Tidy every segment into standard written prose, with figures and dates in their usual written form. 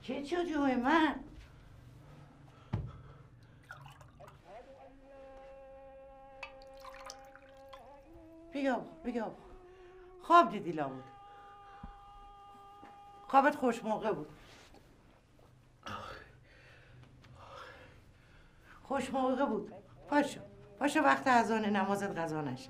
چه جوجوه من؟ بگو خواب دیدی لابد. خوابت خوش موقع بود. خوش موقع بود. پاشو وقت اذان نمازت قضا نشه.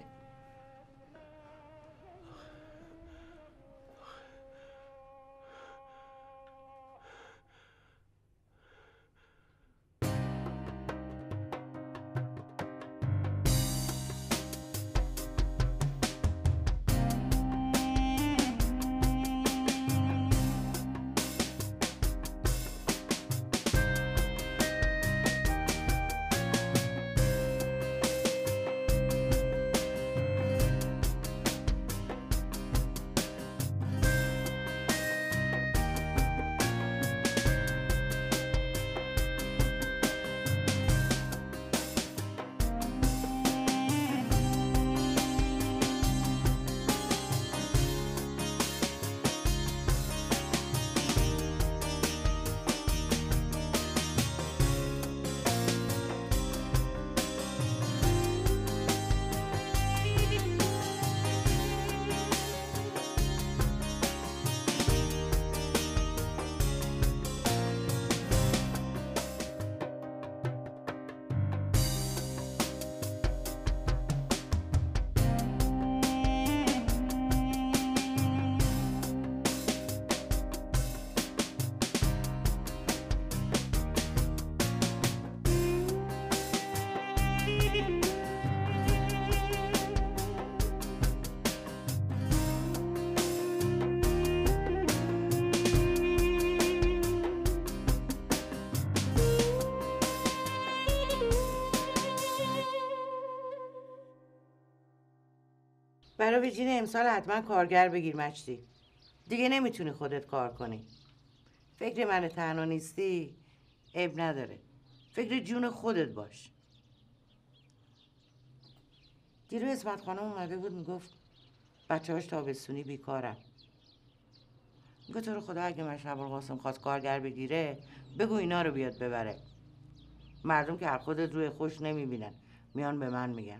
برای ویژین امسال حتما کارگر بگیر مجدی. دیگه نمیتونی خودت کار کنی. فکر من تنها نیستی عیب نداره. فکر جون خودت باش. دیرو اسمت خانم اومده بود میگفت بچه‌هاش تابستونی بیکارن. میگه تو رو خدا اگه مشهد القاسم خواست کارگر بگیره بگو اینا رو بیاد ببره. مردم که هر خودت روی خوش نمیبینن میان به من میگن.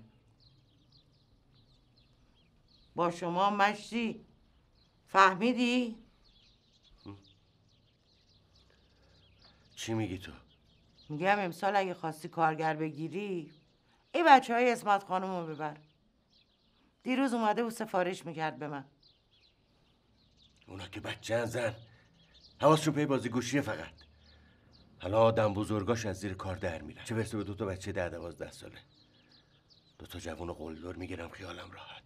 با شما مشتی فهمیدی؟ چی میگی تو؟ میگم امسال اگه خواستی کارگر بگیری ای بچه های اسمت خانم رو ببر. دیروز اومده و سفارش میکرد به من. اونا که بچه زن حواسشون پی بازی گوشیه فقط. حالا آدم بزرگاش از زیر کار در میرن، چه برسه به 2 تا بچه 10-12 ساله. 2 تا جوون قلدر میگیرم خیالم راحت.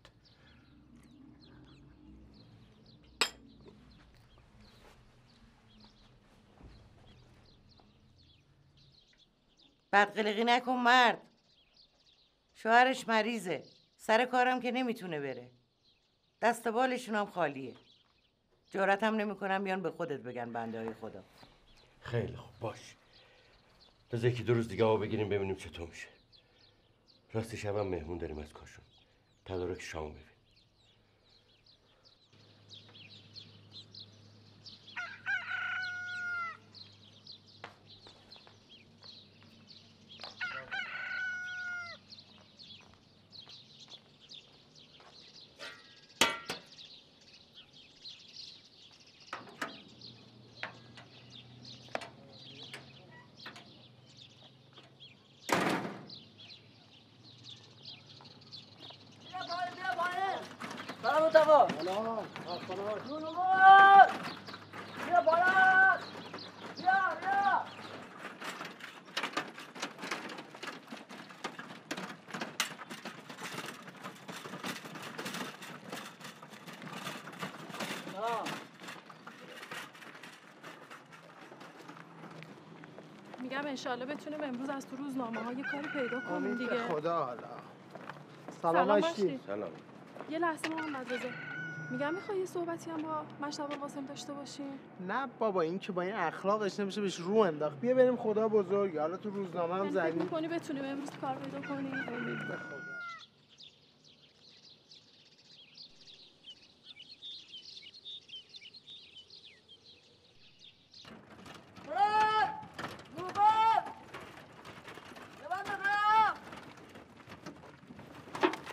بدقلقی نکن مرد. شوهرش مریضه. سر کارم که نمیتونه بره. دست بالشون هم خالیه. جرأت هم نمیکنم بیان به خودت بگن بنده های خدا. خیلی خوب باش. بذار 1-2 روز دیگه آب بگیریم ببینیم چطور میشه. راستی شبم مهمون داریم از کاشون. تدارک شام ببین. میگم انشالله بتونیم امروز از تو روزنامه ها یه کاری پیدا کنیم دیگه. خدا حالا. سلام باشی. سلام. یه لحظه محمد رضا. میگم میخوای یه صحبتی هم با مشتاق القاسم داشته باشیم؟ نه بابا این که با این اخلاقش نمیشه بهش رو انداخت. بیا بریم خدا بزرگ. حالا تو روزنامه هم فکر زنی. می‌کنی بتونیم امروز کار پیدا کنیم؟ امید به خدا.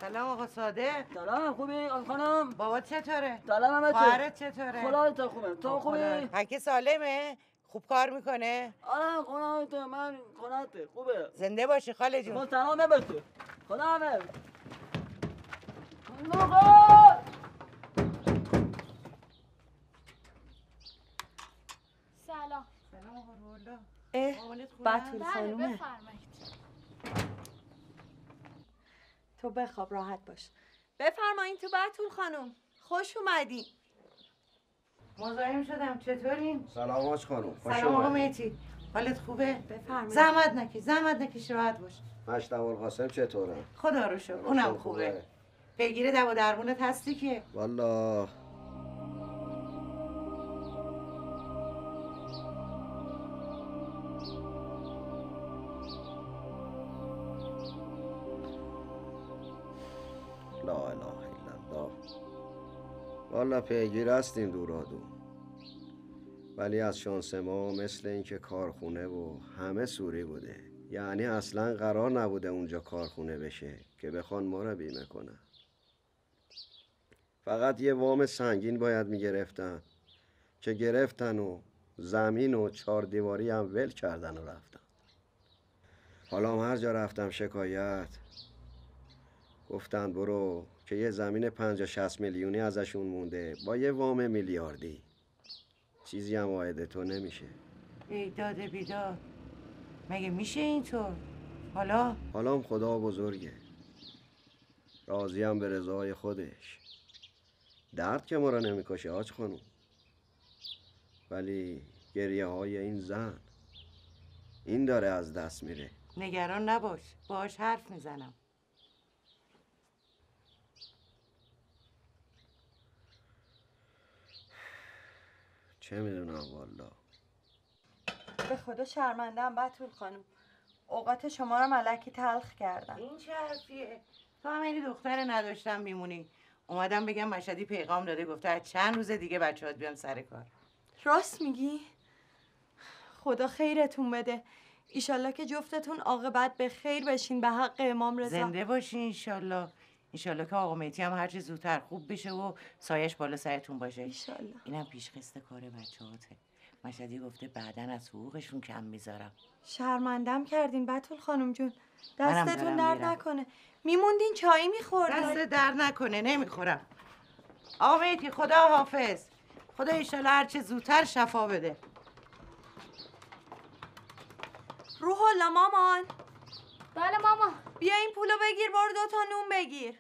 سلام آقا صادق. سلام، خوبی آقا خانم؟ بابات چطوره؟ سلام همه خواهرت چطوره؟ خدا تو خوبه. تو خوبی؟ پکه سالمه؟ خوب کار میکنه؟ آره خدا تو من خداته خوبه. زنده باشی خاله جون. با سلام برسه. خدا حافظ. سلام. سلام آقا رولا. بتول بله خانومه، بفرمایید. تو بخواب راحت باش. بفرمایین تو بتول خانوم، خوش اومدین. مزاحم شدم، چطورین؟ سلام حاج خانم. سلام آقا مهدی. حالت خوبه؟ بفرمایید. زحمت نکش راحت باش. مشتبه القاسم چطوره؟ خدا رو شکر اونم خوبه. پیگیر دوا و درمونت هستی که؟ والا لا اله الا الله. والا پیگیر هستیم دورادو، ولی از شانس ما مثل اینکه کارخونه و همه سوری بوده. یعنی اصلا قرار نبوده اونجا کارخونه بشه که بخوان ما رو بیمه کنن. فقط یه وام سنگین باید میگرفتن که گرفتن و زمین و 4 دیواری هم ول کردن و رفتن. حالا هر جا رفتم شکایت گفتن برو که یه زمین 50-60 میلیونی ازشون مونده با یه وام میلیاردی. چیزی هم واعد تو نمیشه. ای داده بیداد، مگه میشه اینطور؟ حالا هم خدا بزرگه، راضیم به رضای خودش. درد که ما را نمیکشه حاج خانوم، ولی گریه های این زن این داره از دست میره. نگران نباش، باهاش حرف میزنم. چه میدونم والا. به خدا شرمنده‌ام بتول خانوم، اوقات شما رو ملکی تلخ کردم. این چه حرفیه؟ تو هم اینی دختر نداشتم میمونی. اومدم بگم مشهدی پیغام داده، گفته از چند روز دیگه بچه‌هات بیان سر کار. راست میگی؟ خدا خیرتون بده. ایشالله که جفتتون عاقبت به خیر بشین به حق امام رضا. زنده باشی انشالله. انشالله که آقا مهدی هم هرچی زودتر خوب بشه و سایش بالا سرتون باشه. ایشالله. اینم پیشخست کار بچه‌هاته. مشهدی گفته بعداً از حقوقشون کم میذارم. شرمندم کردین بتول خانم جون. منم دستتون دارم درد میرم. نکنه. میموندین چایی میخوردین. دست در نکنه، نمیخورم. آقا مهدی خدا حافظ. خدا انشالله هرچه زودتر شفا بده. روح الله مامان، بله ماما. بیا این پولو بگیر برو 2 تا نون بگیر.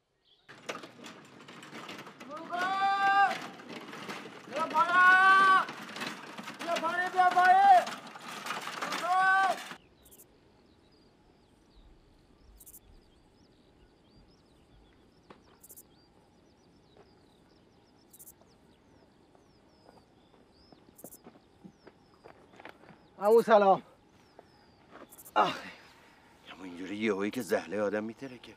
عمو سلام. اما اینجوری یهویی که زهله آدم میتره که.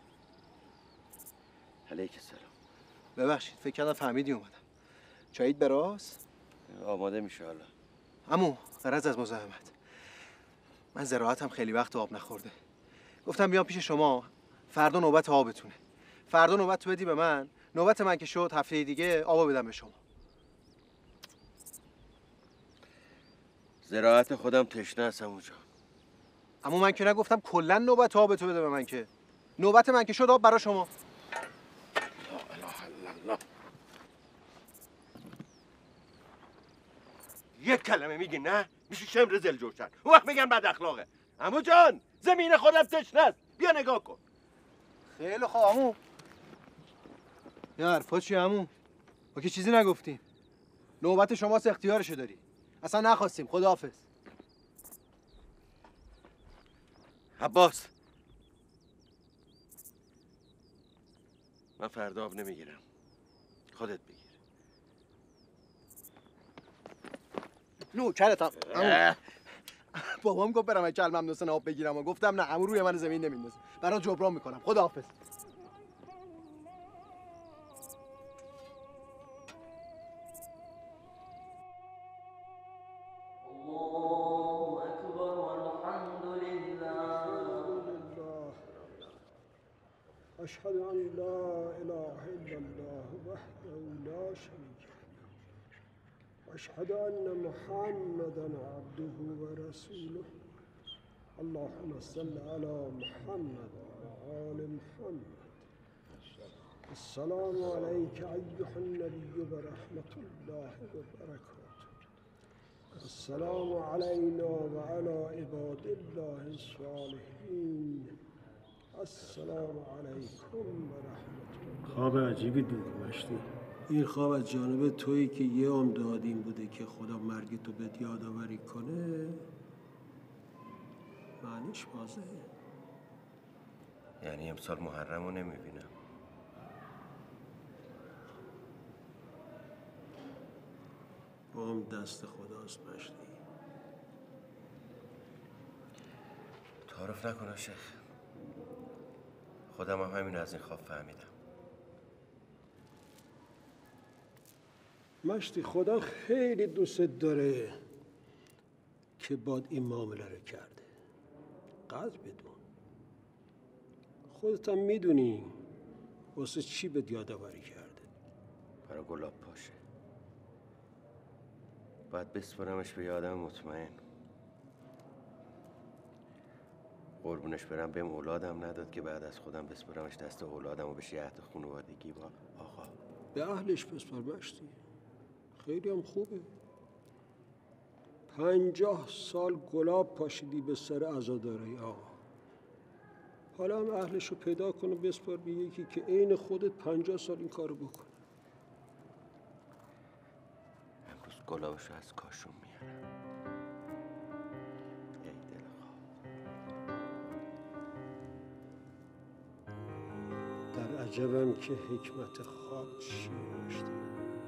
علیک السلام. ببخشید فکر کردم فهمیدی اومدم. چاییت به راست؟ آماده میشه حالا. عمو غرض از مزاحمت، من زراعتم خیلی وقت آب نخورده. گفتم بیام پیش شما، فردا نوبت آبتونه. فردا نوبت تو بدی به من، نوبت من که شد هفته دیگه آبو بدم به شما. زراعت خودم تشنه است عمو جان. اما من که نگفتم کلا نوبت آب تو بده به من، که نوبت من که شد آب برا شما. لا اله الا الله. یک کلمه میگی نه میشه شمر زل جوشن، اون وقت میگن بد اخلاقه. عمو جان زمین خودم تشنه است، بیا نگاه کن. خیلی خوب عمو. یا حرفا چیه عمو؟ ما که چیزی نگفتیم. نوبت شماست، اختیارشو داری. اصلا نخواستیم. خداحافظ. عباس من فردا آب نمیگیرم، خودت بگیر. نوکرتم عمو. بابام گفت برم کلمم دوستان آب بگیرم و گفتم نه عمو روی من زمین نمیندازه. برات جبران میکنم. خداحافظ. أشهد أن لا إله إلا الله وحده لا شريك له وأشهد أن محمدا عبده ورسوله اللهم صل على محمد وآل محمد. السلام عليك أيها النبي ورحمة الله وبركاته. السلام علينا وعلى عباد الله الصالحين. السلام علیکم و رحمت الله. خواب عجیبی دیدی مشتی. این خواب از جانب تویی که یه عمر دادیم بوده که خدا مرگ تو بهت یادآوری کنه. معنیش واضحه. یعنی امسال محرم رو نمیبینم. عمر دست خداست مشتی. تعارف نکنه شیخ. خودم هم همین از این خواب فهمیدم. مشتی خدا خیلی دوست داره که باد این معامله رو کرده. قدر بدون. خودت هم میدونی واسه چی بهت یادآوری کرده. برای گلاب پاشه. باید بسپرمش به یادم مطمئن. قربونش برم بهم اولادم نداد که بعد از خودم بسپرمش دست اولادم و بشه عهد خانوادگی با آقا. به اهلش بسپر مشتی. خیلی هم خوبه. 50 سال گلاب پاشیدی به سر عزاداری آقا. حالا هم اهلش رو پیدا کن و بسپر به یکی که عین خودت 50 سال این کارو بکنه. امروز گلابشو از کاشون میارم. ای دل خواب. در عجبم که حکمت خواب چیه مشتی.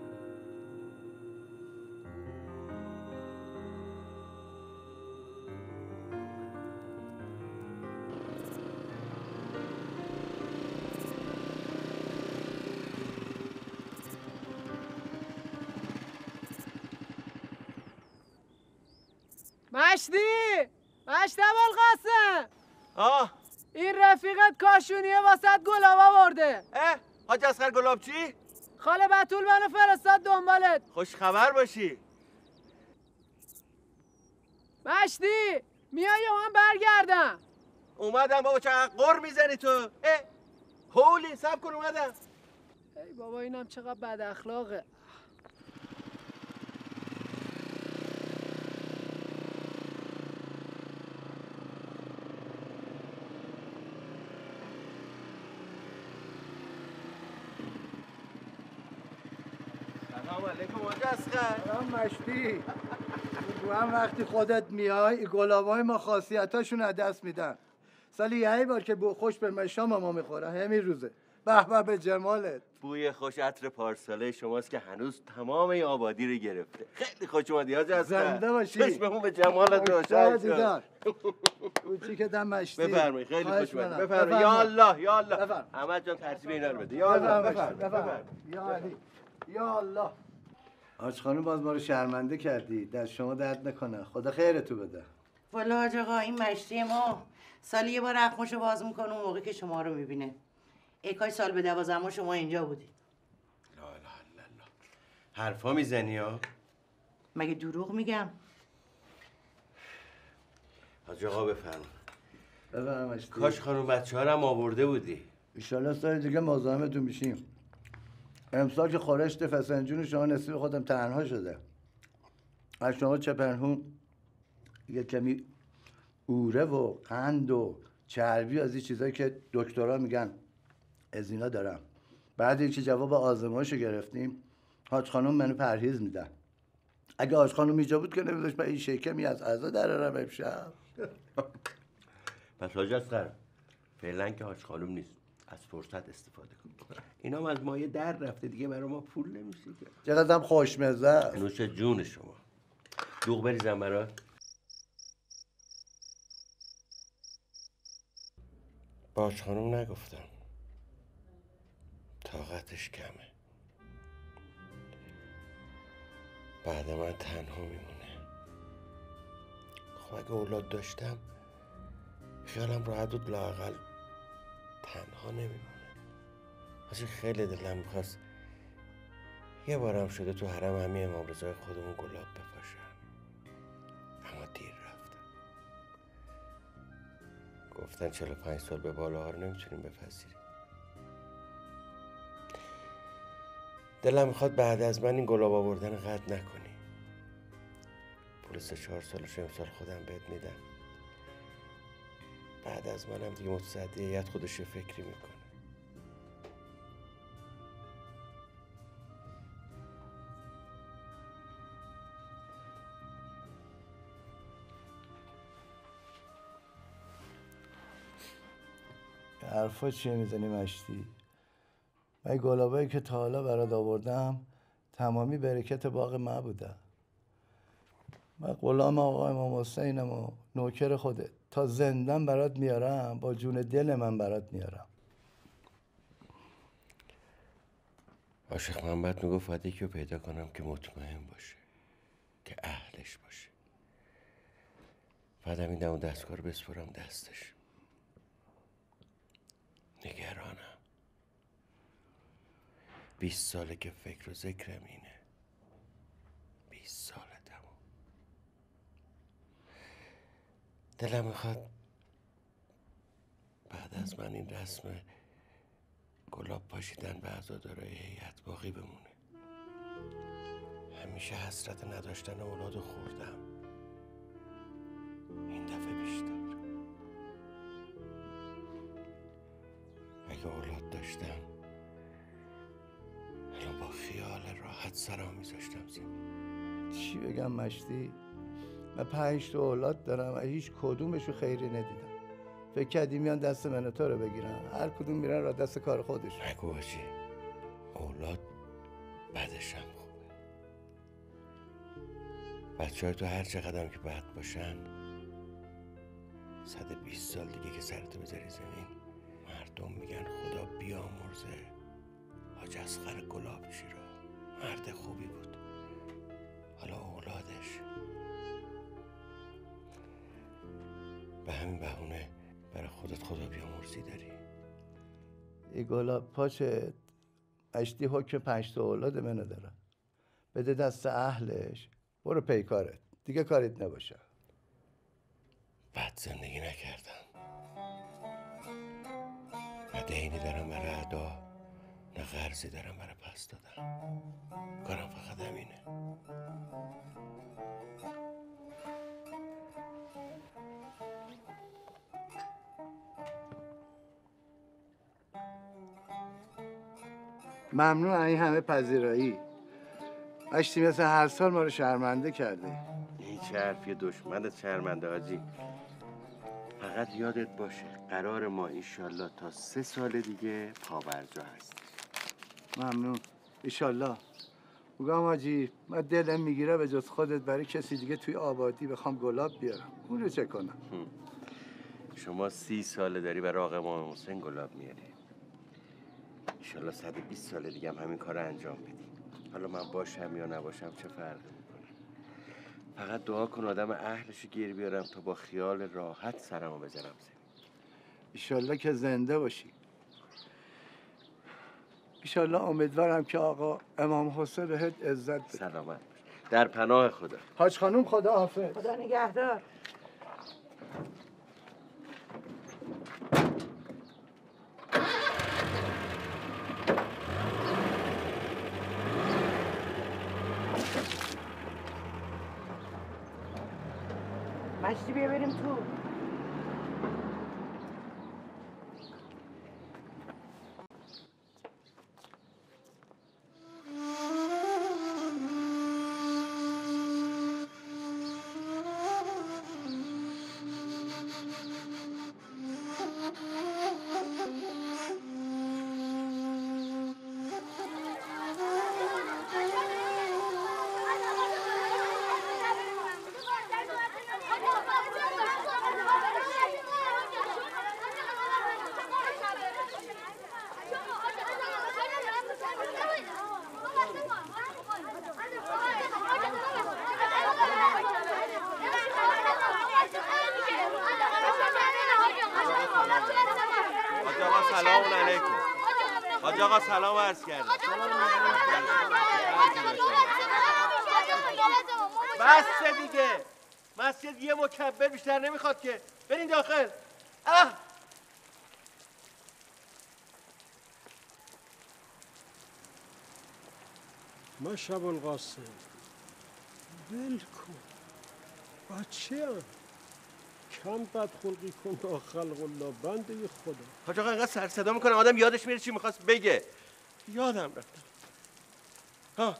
مشتی ابوالقاسم، این رفیقت کاشونیه واسط گلاب آورده. حاج اصغر گلاب چی؟ خاله بتول منو فرستاد دنبالت. خوش خبر باشی. مشتی میای یا من برگردم؟ اومدم بابا، چقدر قر میزنی تو؟ هولی سب کن اومدم. ای بابا اینم چقدر بد اخلاقه. سلام علیکم حاج اصغر. سلام مشتی. تو هم وقتی خودت میای گلابای ما خاصیتاشون از دست میدن. سالی یه بار که بو خوش به مشام ما میخوره همین روزه. به به به جمالت. بوی خوش عطر پارساله شماست که هنوز تمام این آبادی رو گرفته. خیلی خوش اومدی حاج اصغر. زنده باشی. چشممون به جمالت روشن شد. دیدار. کوچیکتم مشتی. بفرمایید خیلی خوش اومدید. بفرمایید. یا الله یا الله. احمد جان ترتیب اینا رو بده. یا الله. بفرمایید. یا علی. یا الله. آج خانم باز ما رو شرمنده کردی. دست شما درد نکنه. خدا خیرتو بده. والا حاج آقا این مشتی ما سالی یه بار اخماشو باز میکنه اون موقع که شما رو میبینه. ای کاش سال به 12 شما اینجا بودی. لا اله الا الله. حرفا میزنی ها؟ مگه دروغ میگم؟ حاج آقا بفرمایید. بفرمایید. کاش خانم بچه‌ها رو هم آورده بودی. ان سال دیگه مزاحمتون میشیم. امسال که خورشت فسنجون شما نصیب خودم تنها شده. از شما چه پنهون یه کمی اوره و قند و چربی از این چیزایی که دکترها میگن از اینا دارم. بعد اینکه جواب آزمایشو گرفتیم حاج خانم منو پرهیز میدن. اگه حاج خانم اینجا بود که نمیذاش من این شکمی از غذا درارم امشب. پس حاج اصغر فعلا که حاج خانم نیست از فرصت استفاده کن. اینا هم از مایه در رفته دیگه برای ما پول نمیشه که. چقدرم خوشمزه است. نوش جون شما. دوغ بریزم برات. با حاج خانم نگفتم. طاقتش کمه. بعد من تنها میمونه. خب اگه اولاد داشتم خیالم راحت بود لااقل تنها نمیمونه. حاجی خیلی دلم میخواست یه بارم شده تو حرم همه امام رضای خودمون گلاب بپاشم، اما دیر رفتم. گفتن 45 سال به بالاها رو نمیتونیم بپذیریم. دلم میخواد بعد از من این گلاب آوردن قطع نکنی. پول 3-4 سالش امسال خودم بهت میدم. بعد از منم دیگه متصدی هیئت خودش یه فکری میکنه. حرفا چیه میزنی مشتی؟ من گلابایی که تا حالا برات آوردم تمامی برکت باغ ما بودن. من غلام آقا امام حسینم و نوکر خودت، تا زندم برات میارم، با جون دل من برات میارم. عاشق محمد میگفت باید یکی رو پیدا کنم که مطمئن باشه، که اهلش باشه. بعدم این دم و دستگاه رو بسپرم دستش. نگرانم. 20 ساله که فکر و ذکرم اینه. 20 ساله تمام. دلم میخواد بعد از من این رسم گلاب پاشیدن به عزادارای هیئت باقی بمونه. همیشه حسرت نداشتن اولادو خوردم، این دفعه بیشتر. اگه اولاد داشتم الان با خیال راحت سرام میذاشتم زمین. چی بگم مشتی؟ من 5 تا اولاد دارم و هیچ کدومشو خیری ندیدم. فکر کردی میان دست من و تو رو بگیرن؟ هر کدوم میرن را دست کار خودش. نگو حاجی، اولاد بعدشم خوبه. بچه های تو هر چقدر که بد باشن 120 سال دیگه که سرتو بذاری زمین مردم میگن خدا بیامرزه حاج اصغر گلابچی رو، مرد خوبی بود. حالا اولادش به همین بهونه برای خودت خدا بیامرزی داری. ای گلاب پاچت مشتی حکم 5 تا اولاد منو داره. بده دست اهلش، برو پی کارت، دیگه کاریت نباشه. بد زندگی نکردم، نه دینی دارم برای ادا، نه قرضی دارم برای پس دادن. کارم فقط همینه. ممنون از این همه پذیرایی. مشتی مثل هر سال ما رو شرمنده کرده. این چه حرفی دشمنت شرمنده حاجی. فقط یادت باشه قرار ما ایشالله تا 3 سال دیگه پابرجا هست. ممنون ایشالله. بگم حاجی من دلم میگیره به جز خودت برای کسی دیگه توی آبادی بخوام گلاب بیارم، اون رو چه کنم؟ شما 30 ساله داری برای آقا امام حسین گلاب میاری. ایشالله 120 سال دیگه هم همین کار رو انجام بدی. حالا من باشم یا نباشم چه فرقی میکنه؟ فقط دعا کن آدم اهلشو گیر بیارم تا با خیال راحت سرمو بزنم زمین. ایشالله که زنده باشی. ایشالله امیدوارم که آقا امام حسین بهت عزت بده. سلامت باش. در پناه خدا. حاج خانوم خدا حافظ. خدا نگهدار. مشتی بیا بریم تو. سلام علیکم. حاج آقا سلام عرض کردم. بس دیگه، مسجد یه مکبر بیشتر نمیخواد که. برین داخل. مشهب القاسم ول کن بچه هم کم بدخلقی کن تا خلق الله بنده خدا. حاج آقا اینقدر سر صدا میکنه آدم یادش میره چی میخواست بگه. یادم رفتم. ها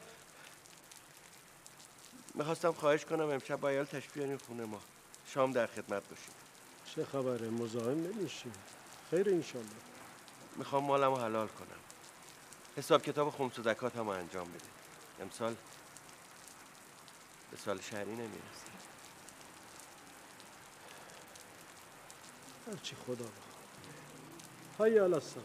میخواستم خواهش کنم امشب با عیال تشریف بیارین خونه ما، شام در خدمت باشیم. چه خبره مزاحم نمیشیم؟ خیر انشالله. میخوام مالمو حلال کنم، حساب کتاب خمس و زکات هم انجام بده. امسال به سال شهری نمیرسه. هرچی خدا بخواد. هیا علی الصلاة.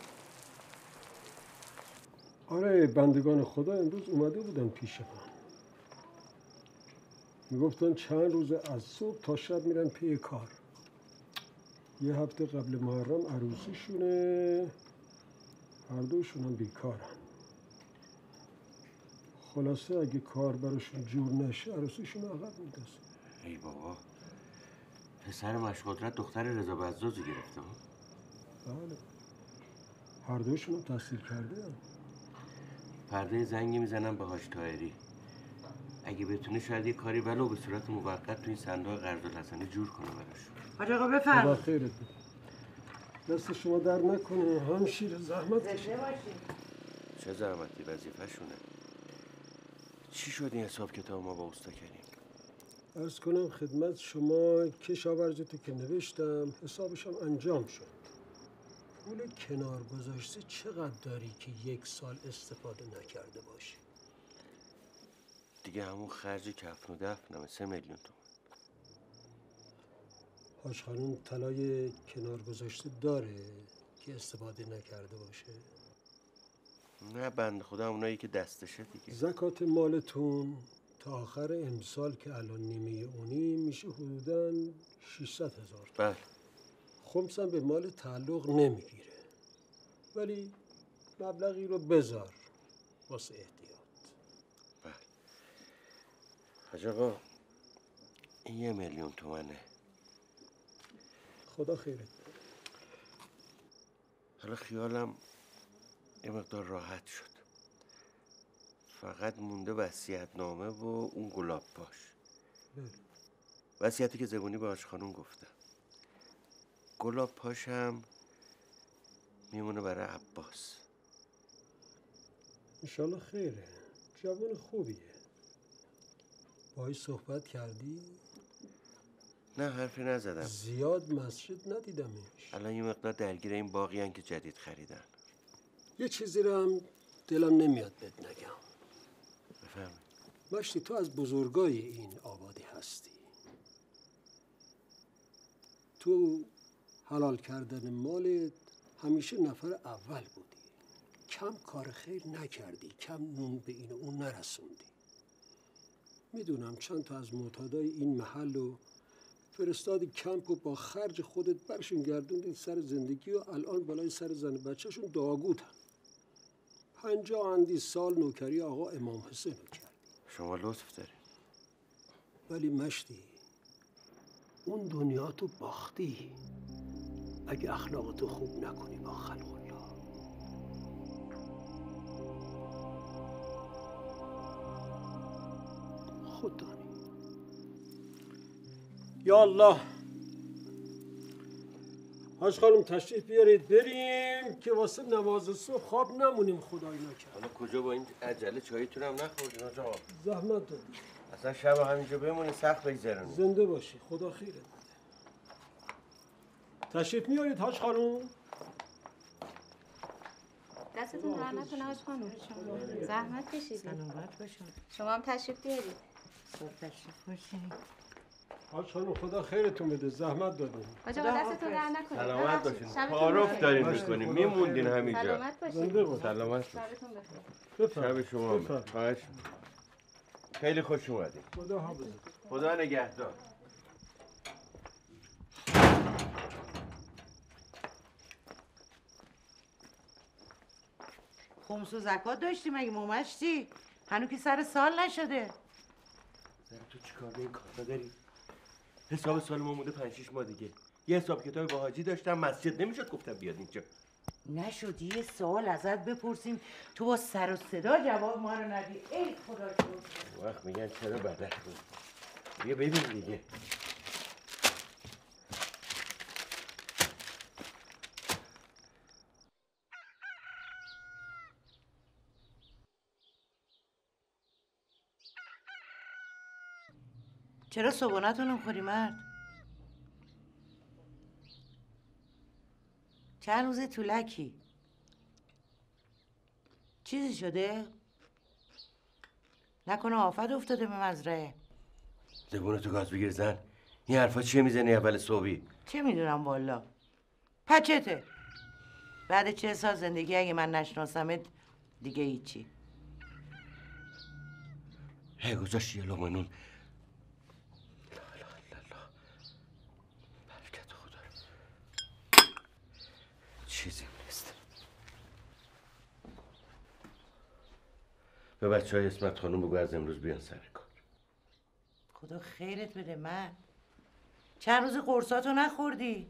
آره بندگان خدا امروز اومده بودن پیش من، میگفتن چند روز از صبح تا شب میرن پی کار. یه هفته قبل محرم عروسیشونه، هر دوشون هم بیکارن. خلاصه اگه کار براشون جور نشه عروسیشون عقب میندازه. ای بابا، پسر مشقدرت دختر رضا بزازی گرفته ها؟ بله، هر دوشون هم تحصیل کرده هم. پرده زنگی میزنم به حاج طاهری، اگه بتونه شاید یه کاری ولو به صورت موقت تو این صندوق قرض الحسنه جور کنه براشون. حاج آقا خدا بفرمایید. خیرت بده. دست شما در نکنه، همشیر زحمت کشید. چه زحمتی، وظیفه شونه. چی شد این حساب کتاب ما با استا کریم؟ عرض کنم خدمت شما کشاورزیتو که نوشتم حسابشم انجام شد. پول کنار گذاشته چقدر داری که 1 سال استفاده نکرده باشی؟ دیگه همون خرج کفن و دفنمه، 3 میلیون تومان. حاج خانم طلای کنار گذاشته داره که استفاده نکرده باشه؟ نه بند خدا اونایی که دستشه دیگه. زکات مالتون تا آخر امسال که الان نیمه اونی میشه حدوداً 600,000 تومان. بله. خمسم به مال تعلق نمیگیره، ولی مبلغی رو بذار واسه احتیاط. بله. حاج آقا این 1 میلیون تومنه. خدا خیرت بده. حالا خیالم یه مقدار راحت شد. فقط مونده وصیت‌نامه و اون گلاب پاش. بله. وصیتی که زبونی به حاج خانم گفتم. گلاب پاش هم میمونه برای عباس. انشالله خیره، جوان خوبیه. باهاش صحبت کردی؟ نه حرفی نزدم. زیاد مسجد ندیدمش. الان یه مقدار درگیر این باقی هن که جدید خریدن. یه چیزی رو هم دلم نمیاد بهت نگم. بفرمایید. مشتی تو از بزرگای این آبادی هستی. تو حلال کردن مالت همیشه نفر اول بودی. کم کار خیر نکردی، کم نون به این و اون نرسوندی. میدونم چند تا از معتادای این محل رو فرستادی کمپ و با خرج خودت برشون گردوندی سر زندگی و الان بالای سر زن بچهشون داغوتن. 50 اندی سال نوکری آقا امام حسین رو کردی. شما لطف دارین. ولی مشتی اون دنیا تو باختی اگه اخلاقتو خوب نکنی با خلق الله. خود دانی. یا الله. حاج خانم تشریف بیارید بریم که واسه نماز صبح خواب نمونیم خدای نکرد. حالا کجا با این عجله چایتون هم نخوردین حاج آقا؟ زحمت دادی. اصلا شب همینجا بمونی سخت بگذرونی. زنده باشی، خدا خیرت بده. تشریف میارید حاج خانم؟ دستتون در نکنه حاج خانم. زحمت کشیدید. سلامت باشم. شما هم تشریف بیارید. تشریف باشین. حاج خانم خدا خیرتون بده، زحمت دادین. حاج آقا دستتون در نکنه. سلامت باشین. شبتون تعارف بخیر. دارین میکنیم. میموندین همینجا. سلامت باشین. زنده باشین. سلامت باشین. شبتون بخیر. بفرمایید. شب شما هم خواهش. خیلی خوش اومدید. خدا حافظ. خدا نگهدار. خمس و زکات داشتی مگه مومشتی؟ هنو که سر سال نشده. زن تو چیکار به این کارا داری؟ حساب سال ما مونده 5-6 ماه دیگه. یه حساب کتاب با حاجی داشتم، مسجد نمیشد گفتم بیاد اینجا. نشد یه سوال ازت بپرسیم تو با سر و صدا جواب ما رو ندی. ای خدا شکر. وقت میگن چرا بدش بود. بیا ببین دیگه. چرا صبحونتون نمیخوری مرد؟ چند روز طولکی چیزی شده؟ نکنه آفت افتاده به مزرعه؟ زبونتو گاز بگیر زن. این حرفا چیه میزنی اول صبحی؟ چه میدونم والا. پچته بعد 40 سال زندگی اگه من نشناسمت دیگه هیچی. هی گذاشت یه لقمه نون. برکت خدا رو. چیزی نیست. به بچه های اسمت خانم بگو از امروز بیان سر کار. خدا خیرت بده من. چند روز قرصاتو نخوردی؟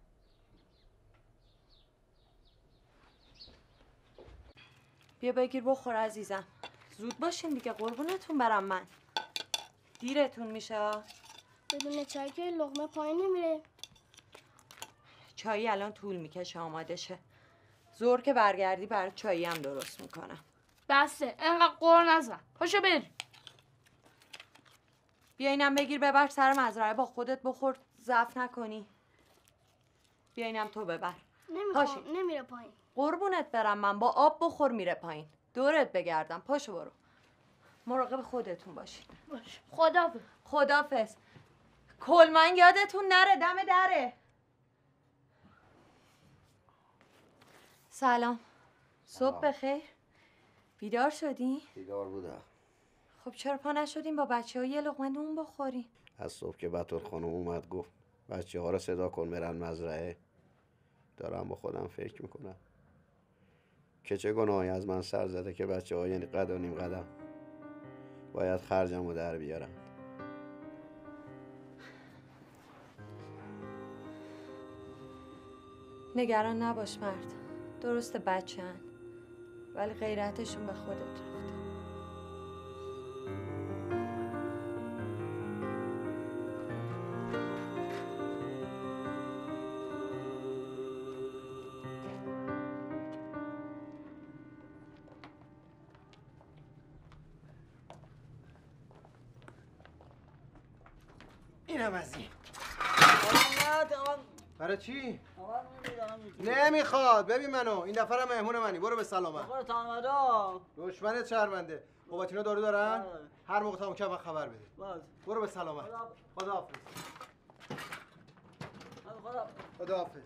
بیا بگیر بخور عزیزم. زود باشین دیگه قربونتون برم من. دیرتون میشه. بدون چای که لقمه پایین نمیره. چایی الان طول میکشه آماده شه. زور که برگردی برای چایی هم درست میکنم. بسه انقدر قور نزن. پاشو بر. بیا اینم بگیر ببر سر مزرعه با خودت بخور ضعف نکنی. بیا اینم تو ببر. نمیخوام نمیره پایین. قربونت برم من با آب بخور میره پایین. دورت بگردم پاشو برو. مراقب خودتون باشین. باش. خدافظ. خدافظ. کلمن یادتون نره دم دره. سلام. صبح بخیر. بیدار شدی؟ بیدار بودم. خب چرا پا نشدیم با بچه‌ها یه لقمه نون بخوریم؟ از صبح که بطور خانم اومد گفت بچه ها رو صدا کن برن مزرعه. دارم با خودم فکر میکنم که چه گناهی از من سر زده که بچه ها یعنی قد و نیم قدم باید خرجم رو در بیارن. نگران نباش مرد. درسته بچه هن. ولی غیرتشون به خودت رفته. اینم از این. تمام. برای چی؟ نمیخواد. ببین منو این دفعه هم مهمون منی. برو به سلامت. برو تا آمدا. دشمنت شهرونده. قوتینا دارو دارن؟ هر موقع تمام کنم خبر بده. برو به سلامت. خداحافظ. خداحافظ.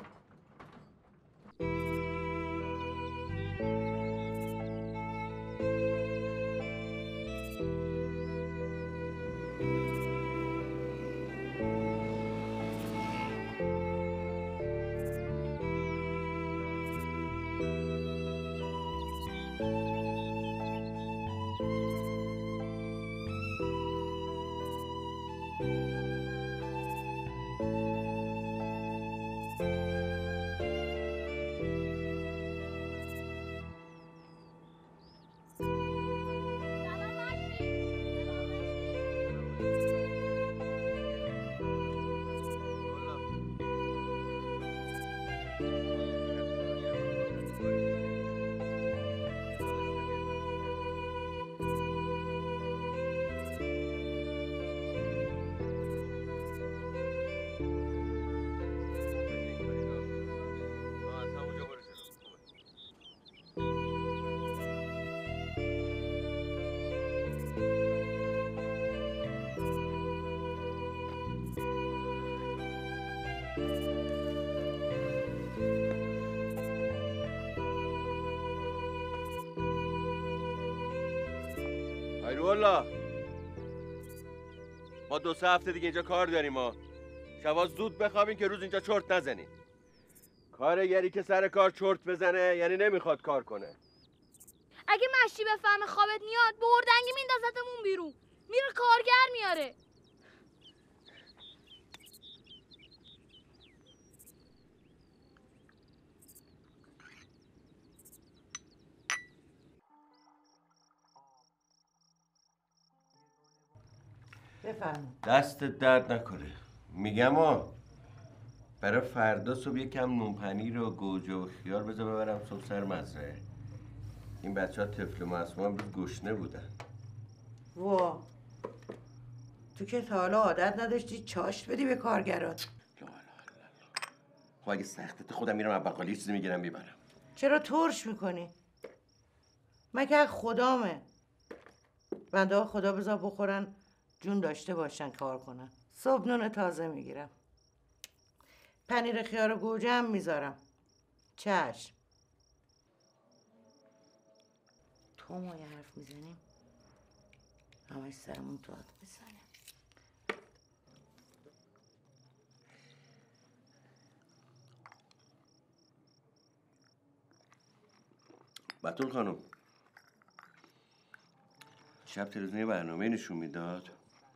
خیرالله ما 2-3 هفته دیگه اینجا کار داریم. ما شبا زود بخوابین که روز اینجا چرت نزنین. کارگری که سر کار چرت بزنه یعنی نمیخواد کار کنه. اگه مشتی بفهمه خوابت میاد به اردنگی میندازتمون بیرون. میره کارگر میاره. بفهم. دستت درد نکنه. میگم برای فردا صبح یکم نون پنیر و گوجه و خیار بذار ببرم صبح سر مزرعه. این بچه ها طفل معصوم امروز گشنه بودن. وا تو که تا حالا عادت نداشتی چاشت بدی به کارگرات. خب اگه سختت خودم میرم از بقالی چیزی میگیرم میبرم. چرا ترش میکنی؟ مگه خدامه. بنده ها خدا بذار بخورن جون داشته باشن کار کنن. صبح نون تازه میگیرم. پنیر خیار و گوجه هم میذارم. چشم. تو ما یه حرف میزنیم همش سرمون تو آت بزنه. بطول خانم شب تلویزیون برنامه نشون میداد.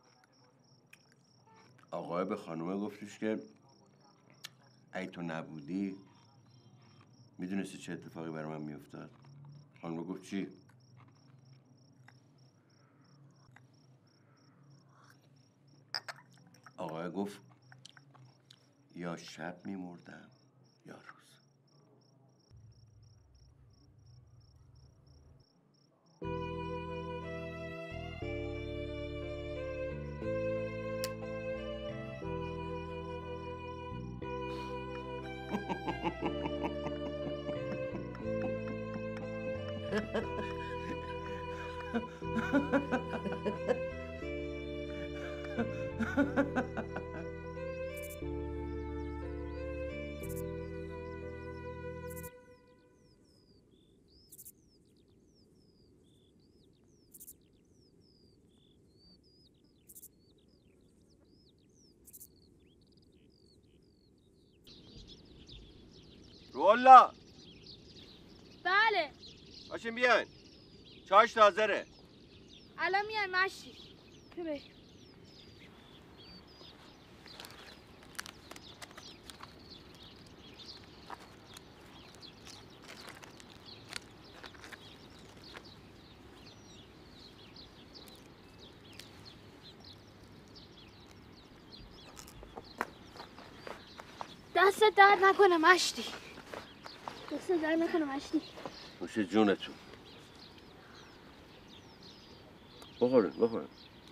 آقای به خانومه گفتش که ای تو نبودی میدونستی چه اتفاقی برای من میافتاد؟ خانومه گفت چی؟ آقای گفت یا شب میمردم یا روز. رولا بله باشین بیاین چاش تازره. الان میان مشتی. ببین دست درد نکنه مشتی. دست درد نکنه مشتی. نوش جونتون. بخورین.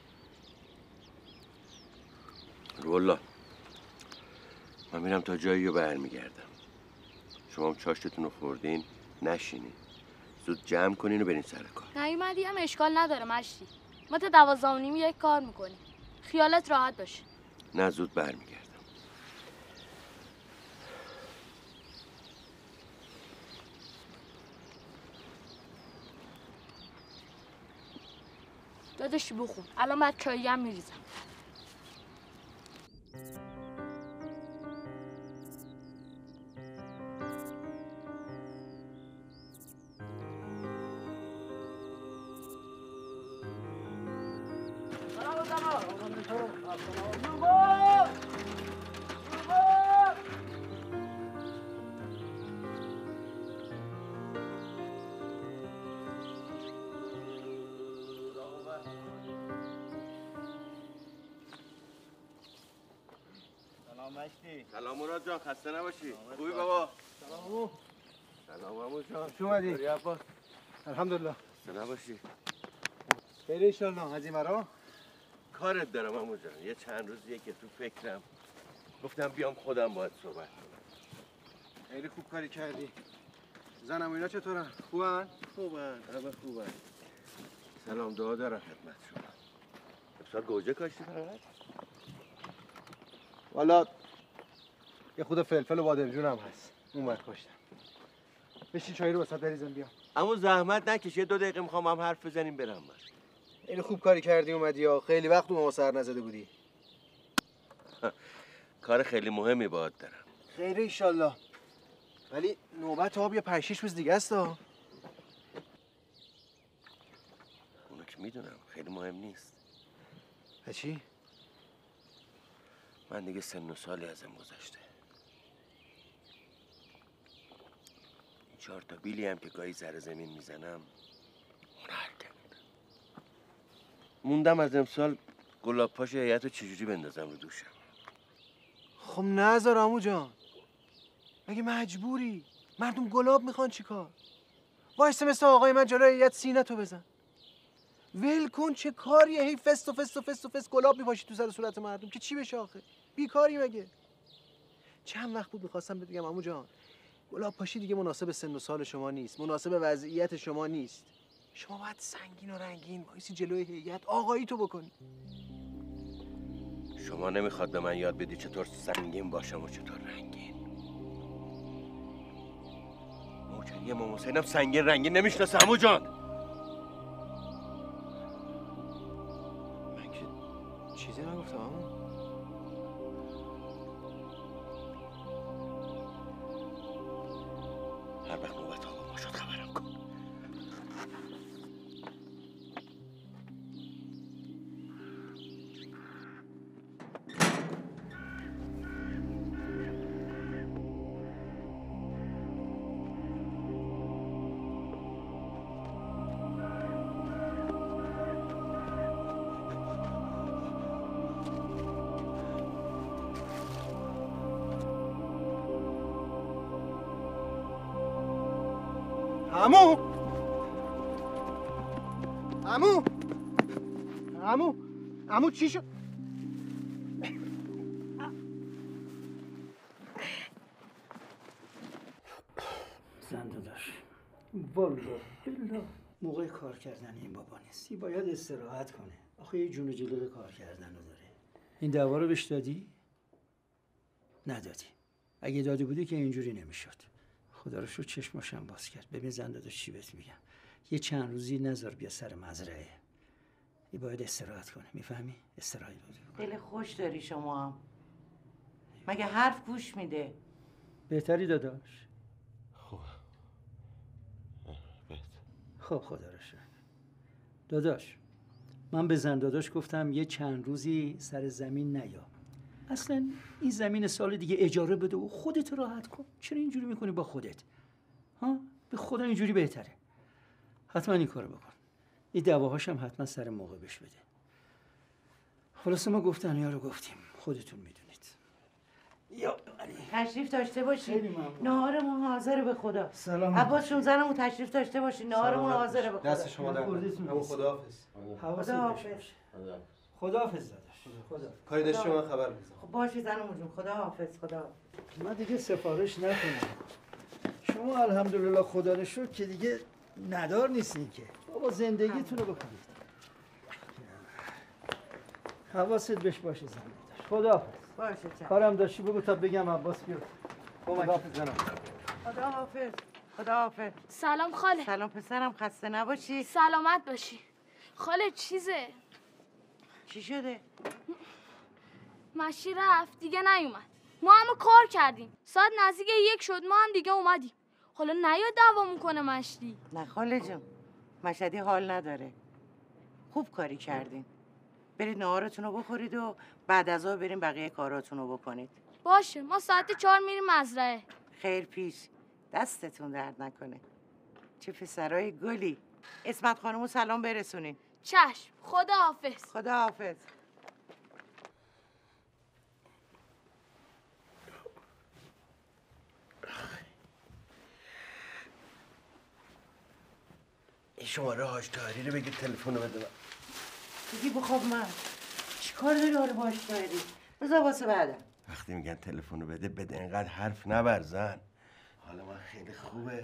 رولا من میرم تا جایی رو برمیگردم. شما هم چاشتتون رو خوردین نشینین. زود جمع کنین و برین سر کار. نیومدی هم اشکال نداره مشتی. ما تا 12:30 یک کار میکنیم. خیالت راحت باشه. نه زود برمیگردم. داداشی بخون. الان بعد چایی هم میریزم. سلام مراد جان خسته نباشی. خوبی بابا؟ سلام عمو جان. خوش اومدی. خوبی عباس؟ الحمدلله. خسته نباشی. خیلی ایشالله از این مرا کارت دارم عمو جان. یه چند روزیه که تو فکرم گفتم بیام خودم باهات صحبت کنم. خیلی خوب کاری کردی. زنم و اینا چطورن؟ خوبن؟ همه خوبن. سلام دعا دارم خدمت شما. امسال گوجه کاشتی فقط؟ والا یه خود فلفل و بادمجون هم هست. اون کاشتم. بشین چایی رو واسه بریزم بیام. اما زحمت نکش. یه 2 دقیقه میخوام هم حرف بزنیم برم من. خیلی خوب کاری کردی اومدی ها. خیلی وقت به ما سر نزده بودی. کار خیلی مهمی باهات دارم. خیر ایشالله. ولی نوبت آب یه 5-6 روز دیگه است ها. میدونم خیلی مهم نیست. چی؟ من دیگه سن و سالی ازم گذشته. این 4 تا بیلی هم که گاهی ذره زمین میزنم اون حرکت موندم از امسال گلاب پاش هیئت رو چجوری بندازم رو دوشم. خب نذار عمو جان، مگه مجبوری؟ مردم گلاب میخوان چیکار؟ وایسه مثل آقای من جلوی هیئت سینه تو بزن. ول کن، چه کاریه؟ هی فست و فست و فست و فست گلاب میپاشی تو سر و صورت مردم که چی بشه آخه؟ بیکاری مگه؟ چند وقت بود میخواستم بگم عمو جان گلاب پاشی دیگه مناسب سن و سال شما نیست، مناسب وضعیت شما نیست. شما باید سنگین و رنگین وایسی جلوی هیئت آقایی تو بکنی. شما نمیخواد به من یاد بدی چطور سنگین باشم و چطور رنگین. موجنی امام حسینم سنگین رنگین نمیشناسه عمو جان. من که چیزی نگفتم عمو. هر وقت نوبت آقا شد خبرم کن. عمو عمو عمو عمو چی شد؟ زنده داشت والله بالله موقع کار کردن این بابا نیستی، باید استراحت کنه. آخه یه جون و جلو کار کردن رو داره. این دعوا رو بهش دادی؟ ندادی. اگه داده بودی که اینجوری نمیشد. خدا رو شو چشماشم باز کرد. ببین زنده داشت چی بهت میگم، یه چند روزی نذار بیا سر مزرعه. این باید استراحت کنه، میفهمی؟ استراحت بود. دل خوش داری شما هم. مگه حرف گوش میده؟ بهتری داداش؟ خب خدا رو شکر. داداش من به زن داداش گفتم یه چند روزی سر زمین نیا. اصلا این زمین سال دیگه اجاره بده و خودت راحت کن. چرا اینجوری میکنی با خودت؟ ها؟ به خدا اینجوری بهتره. حتما این کارو بکن. این دعواهاش هم حتما سر موقع بش بده. خلاصه ما گفتن رو گفتیم، خودتون میدونید. یا تشریف داشته باشی. خیلی ممنون. نهارمون حاضره به خدا. سلام. عباس جون زنمون تشریف داشته باشی. نهارمون حاضره به خدا. دست شما در نکنه. خداحافظ. خداحافظ. خداحافظ داداش. خدا. کاری داشتی من خبر بزن. خب باشه زنمون جون، خداحافظ. خدا. من دیگه سفارش نکنم. شما الحمدلله خدا رو شکر که دیگه ندار نیستین که. بابا زندگیتون رو بکنید. حواست بهش باشه زندگی. خداحافظ. باشه چشم. کارم داشتی بگو تا بگم عباس بیاد. خداحافظ زنم. خداحافظ. خداحافظ. سلام خاله. سلام پسرم، خسته نباشی. سلامت باشی. خاله چیزه؟ چی شده؟ مشی رفت دیگه نیومد. ما هم کار کردیم. ساعت نزدیک 1 شد، ما هم دیگه اومدیم. حالا نیاد دعوا میکنه مشتی. نه خاله جون، مشهدی حال نداره. خوب کاری کردین. برید نهارتون رو بخورید و بعد از ظهر بریم بقیه کاراتون رو بکنید. باشه، ما ساعت 4 میریم مزرعه. خیر پیش. دستتون درد نکنه. چه پسرای گلی. اسمت خانمو سلام برسونین. چشم. خداحافظ. خداحافظ. این شماره حاج طاهری رو بگید تلفن رو بده من. دیگه بخواب من. چی کار داری آره باش داری؟ بذار واسه بعدم. وقتی میگن تلفن رو بده اینقدر حرف نبر زن. حالا من خیلی خوبه.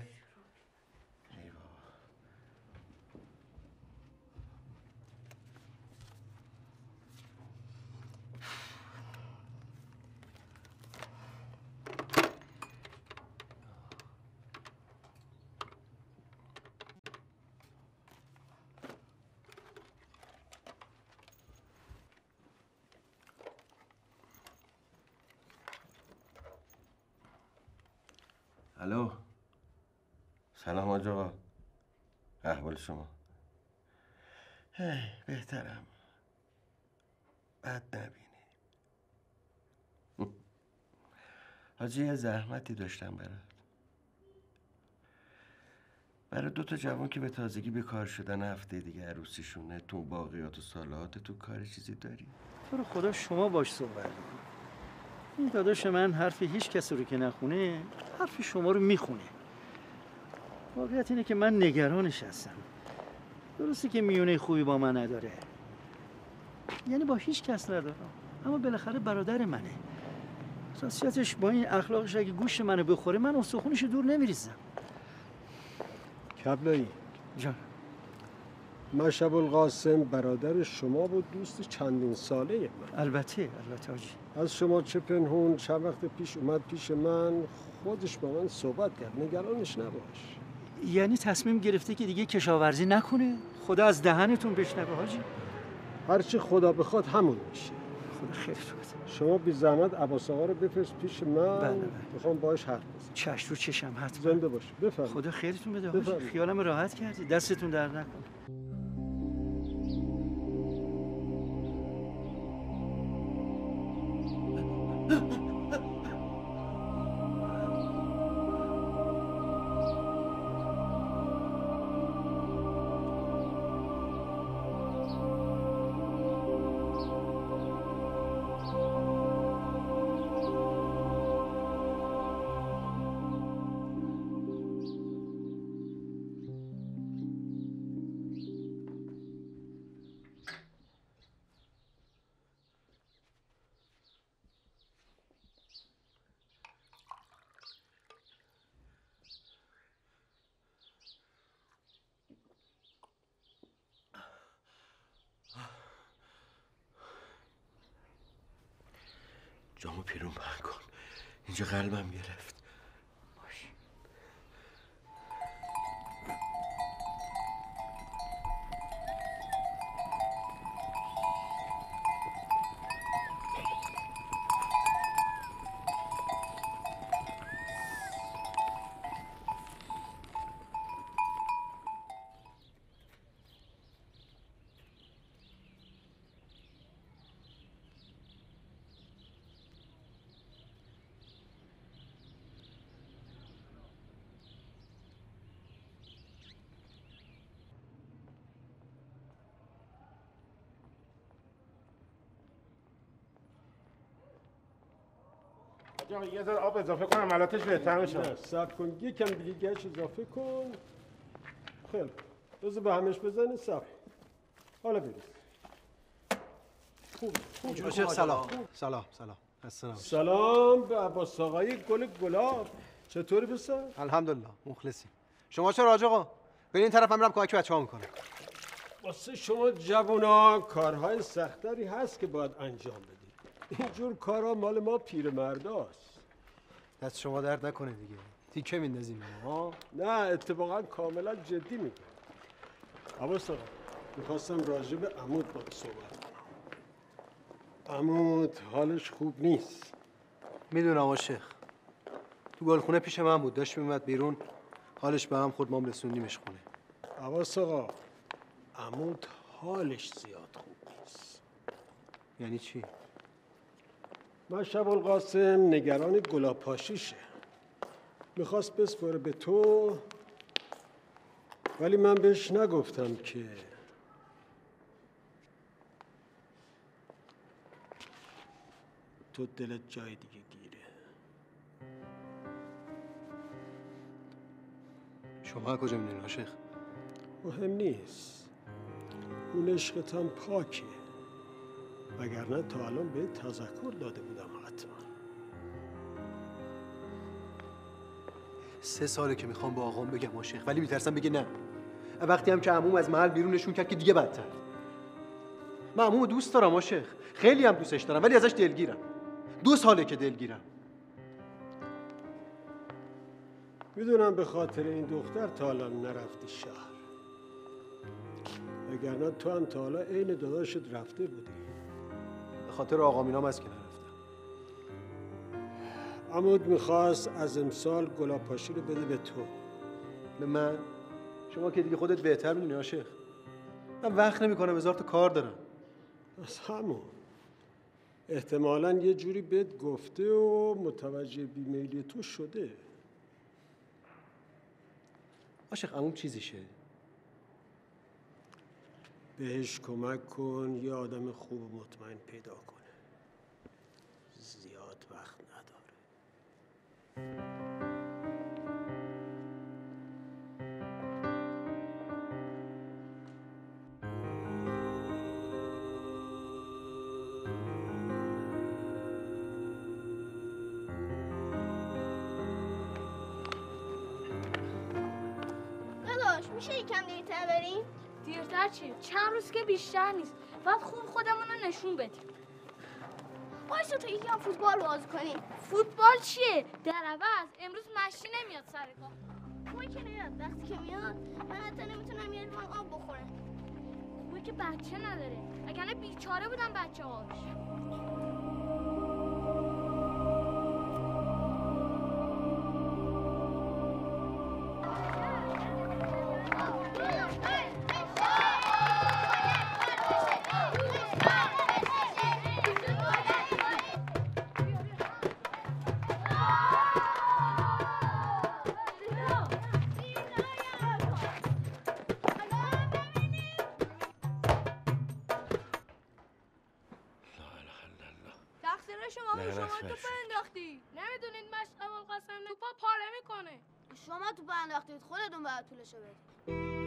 الو. سلام حاج آقا. احوال شما؟ بهترم بد نبینی. حاجی یه زحمتی داشتم برای 2 جوان که به تازگی به کار شدن، هفته دیگه عروسیشونه. تو باقیات و سالات تو کار چیزی داری؟ تو رو خدا شما باش صحبت کن. این داداش من حرف هیچ کسی رو که نخونه حرف شما رو میخونه. واقعیت اینه که من نگرانش هستم. درسته که میونه خوبی با من نداره، یعنی با هیچ کس ندارم، اما بالاخره برادر منه. راستیتش با این اخلاقش اگه گوش منو بخوره من استخونش دور نمیریزم. کبلایی جان، مشعب القاسم برادر شما بود، دوست چندین ساله من. البته حاجی. از شما چه پنهون چند وقت پیش اومد پیش من، خودش با من صحبت کرد. نگرانش نباش. یعنی تصمیم گرفته که دیگه کشاورزی نکنه؟ خدا از دهنتون بشنوه حاجی. هرچی خدا بخواد همون میشه. خدا خیرت بده. شما بی زحمت عباس آقا رو بفرست پیش من. میخوام باهاش حرف بزنم. چشم رو چشم حتما. زنده باشه. بفرمایید. خدا خیرتون بده حاجی. خیالم راحت کردی. دستتون درد نکنه. جامو پیرون پهن کن، اینجا قلبم گرفت. یه ذره آب اضافه کنم ملاتش بهتر میشه. نه صبر کن، یکم دیگه گچ اضافه کن. خیلی بذار به همش بزنی. صبر حالا بریز. خوب شیخ سلام. سلام به عباس آقای گلاب. چطوری پسر؟ الحمدلله مخلصی. شما چرا حاج آقا؟ برین طرف هم میرم کمک بچه‌ها میکنم. واسه شما جوونا کارهای سختری هست که باید انجام بدید. اینجور کارا مال ما پیرمرداست. دست شما درد نکنه دیگه. تیکه میندازیم ها؟ نه اتفاقا کاملا جدی میگم. عباس آقا میخواستم راجع به عمود باید صحبت کنم. عمود حالش خوب نیست. میدونم آقا شیخ. تو گلخونه پیش من بود، داشت میومد بیرون، حالش به هم خورد، ما هم رسوندیمش خونه. عباس آقا عمود حالش زیاد خوب نیست. یعنی چی؟ مشعب القاسم نگران گلاب‌پاشیشه. میخواست بسپاره به تو، ولی من بهش نگفتم که تو دلت جای دیگه گیره. شما کجا میدونی شیخ؟ مهم نیست. اون عشقت هم پاکه، وگرنه تا الان به تذکر داده بودم حتما. 3 ساله که میخوام با آقام بگم شیخ، ولی میترسم بگه نه. وقتی هم که عموم از محل بیرونشون کرد که دیگه بدتر. من عمومو دوست دارم شیخ، خیلی هم دوستش دارم، ولی ازش دلگیرم. 2 ساله که دلگیرم. میدونم به خاطر این دختر تا الان نرفتی شهر، وگرنه تو هم تا حالا عین داداشت رفته بودی. به خاطر آقا مینام است که نرفتم. عمود میخواست از امسال گلاب‌پاشی رو بده به تو. به من؟ شما که دیگه خودت بهتر میدونی شیخ. من وقت نمیکنم، هزار تا کار دارم. از همون احتمالاً یه جوری بهت گفته و متوجه بیمیلی تو شده. عاشق عموم چیزیشه. بهش کمک کن یه آدم خوب و مطمئن پیدا کنه. زیاد وقت نداره. داداش میشه یکم دیرتر بریم؟ دیرتر چی؟ چند روز که بیشتر نیست. باید خوب خودمون رو نشون بدیم. وایسا تا یکم فوتبال بازی کنیم. فوتبال چیه؟ در عوض امروز مشی نمیاد سر کار. خوبه که نمیاد. وقتی که میاد من حتی نمیتونم یه لیوان آب بخورم. خوبه که بچه نداره. وگرنه بیچاره بودن بچه هاش. شما توپ انداختی. نمیدونید مشعل القاسم توپا پاره میکنه. شما توپ انداختید، خودتون باید طولشو بدید.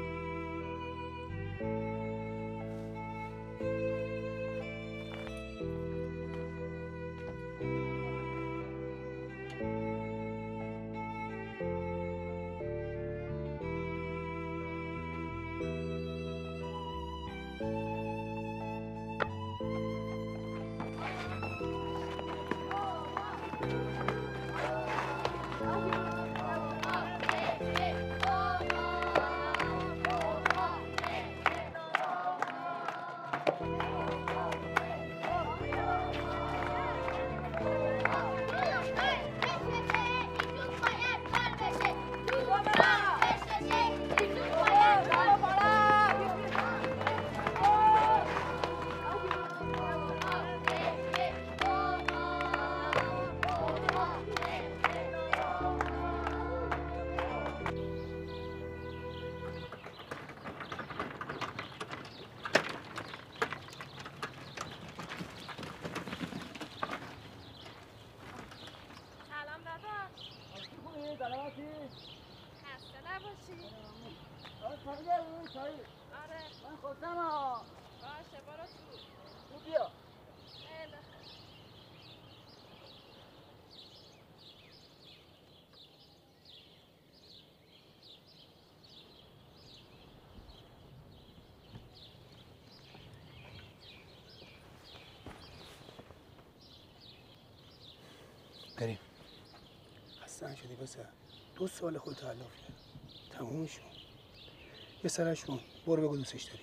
بریم. خسته شدی بسه. 2 سال خود تعلق کرد. تموم شد. یه سرشون برو بگو دوستش داری.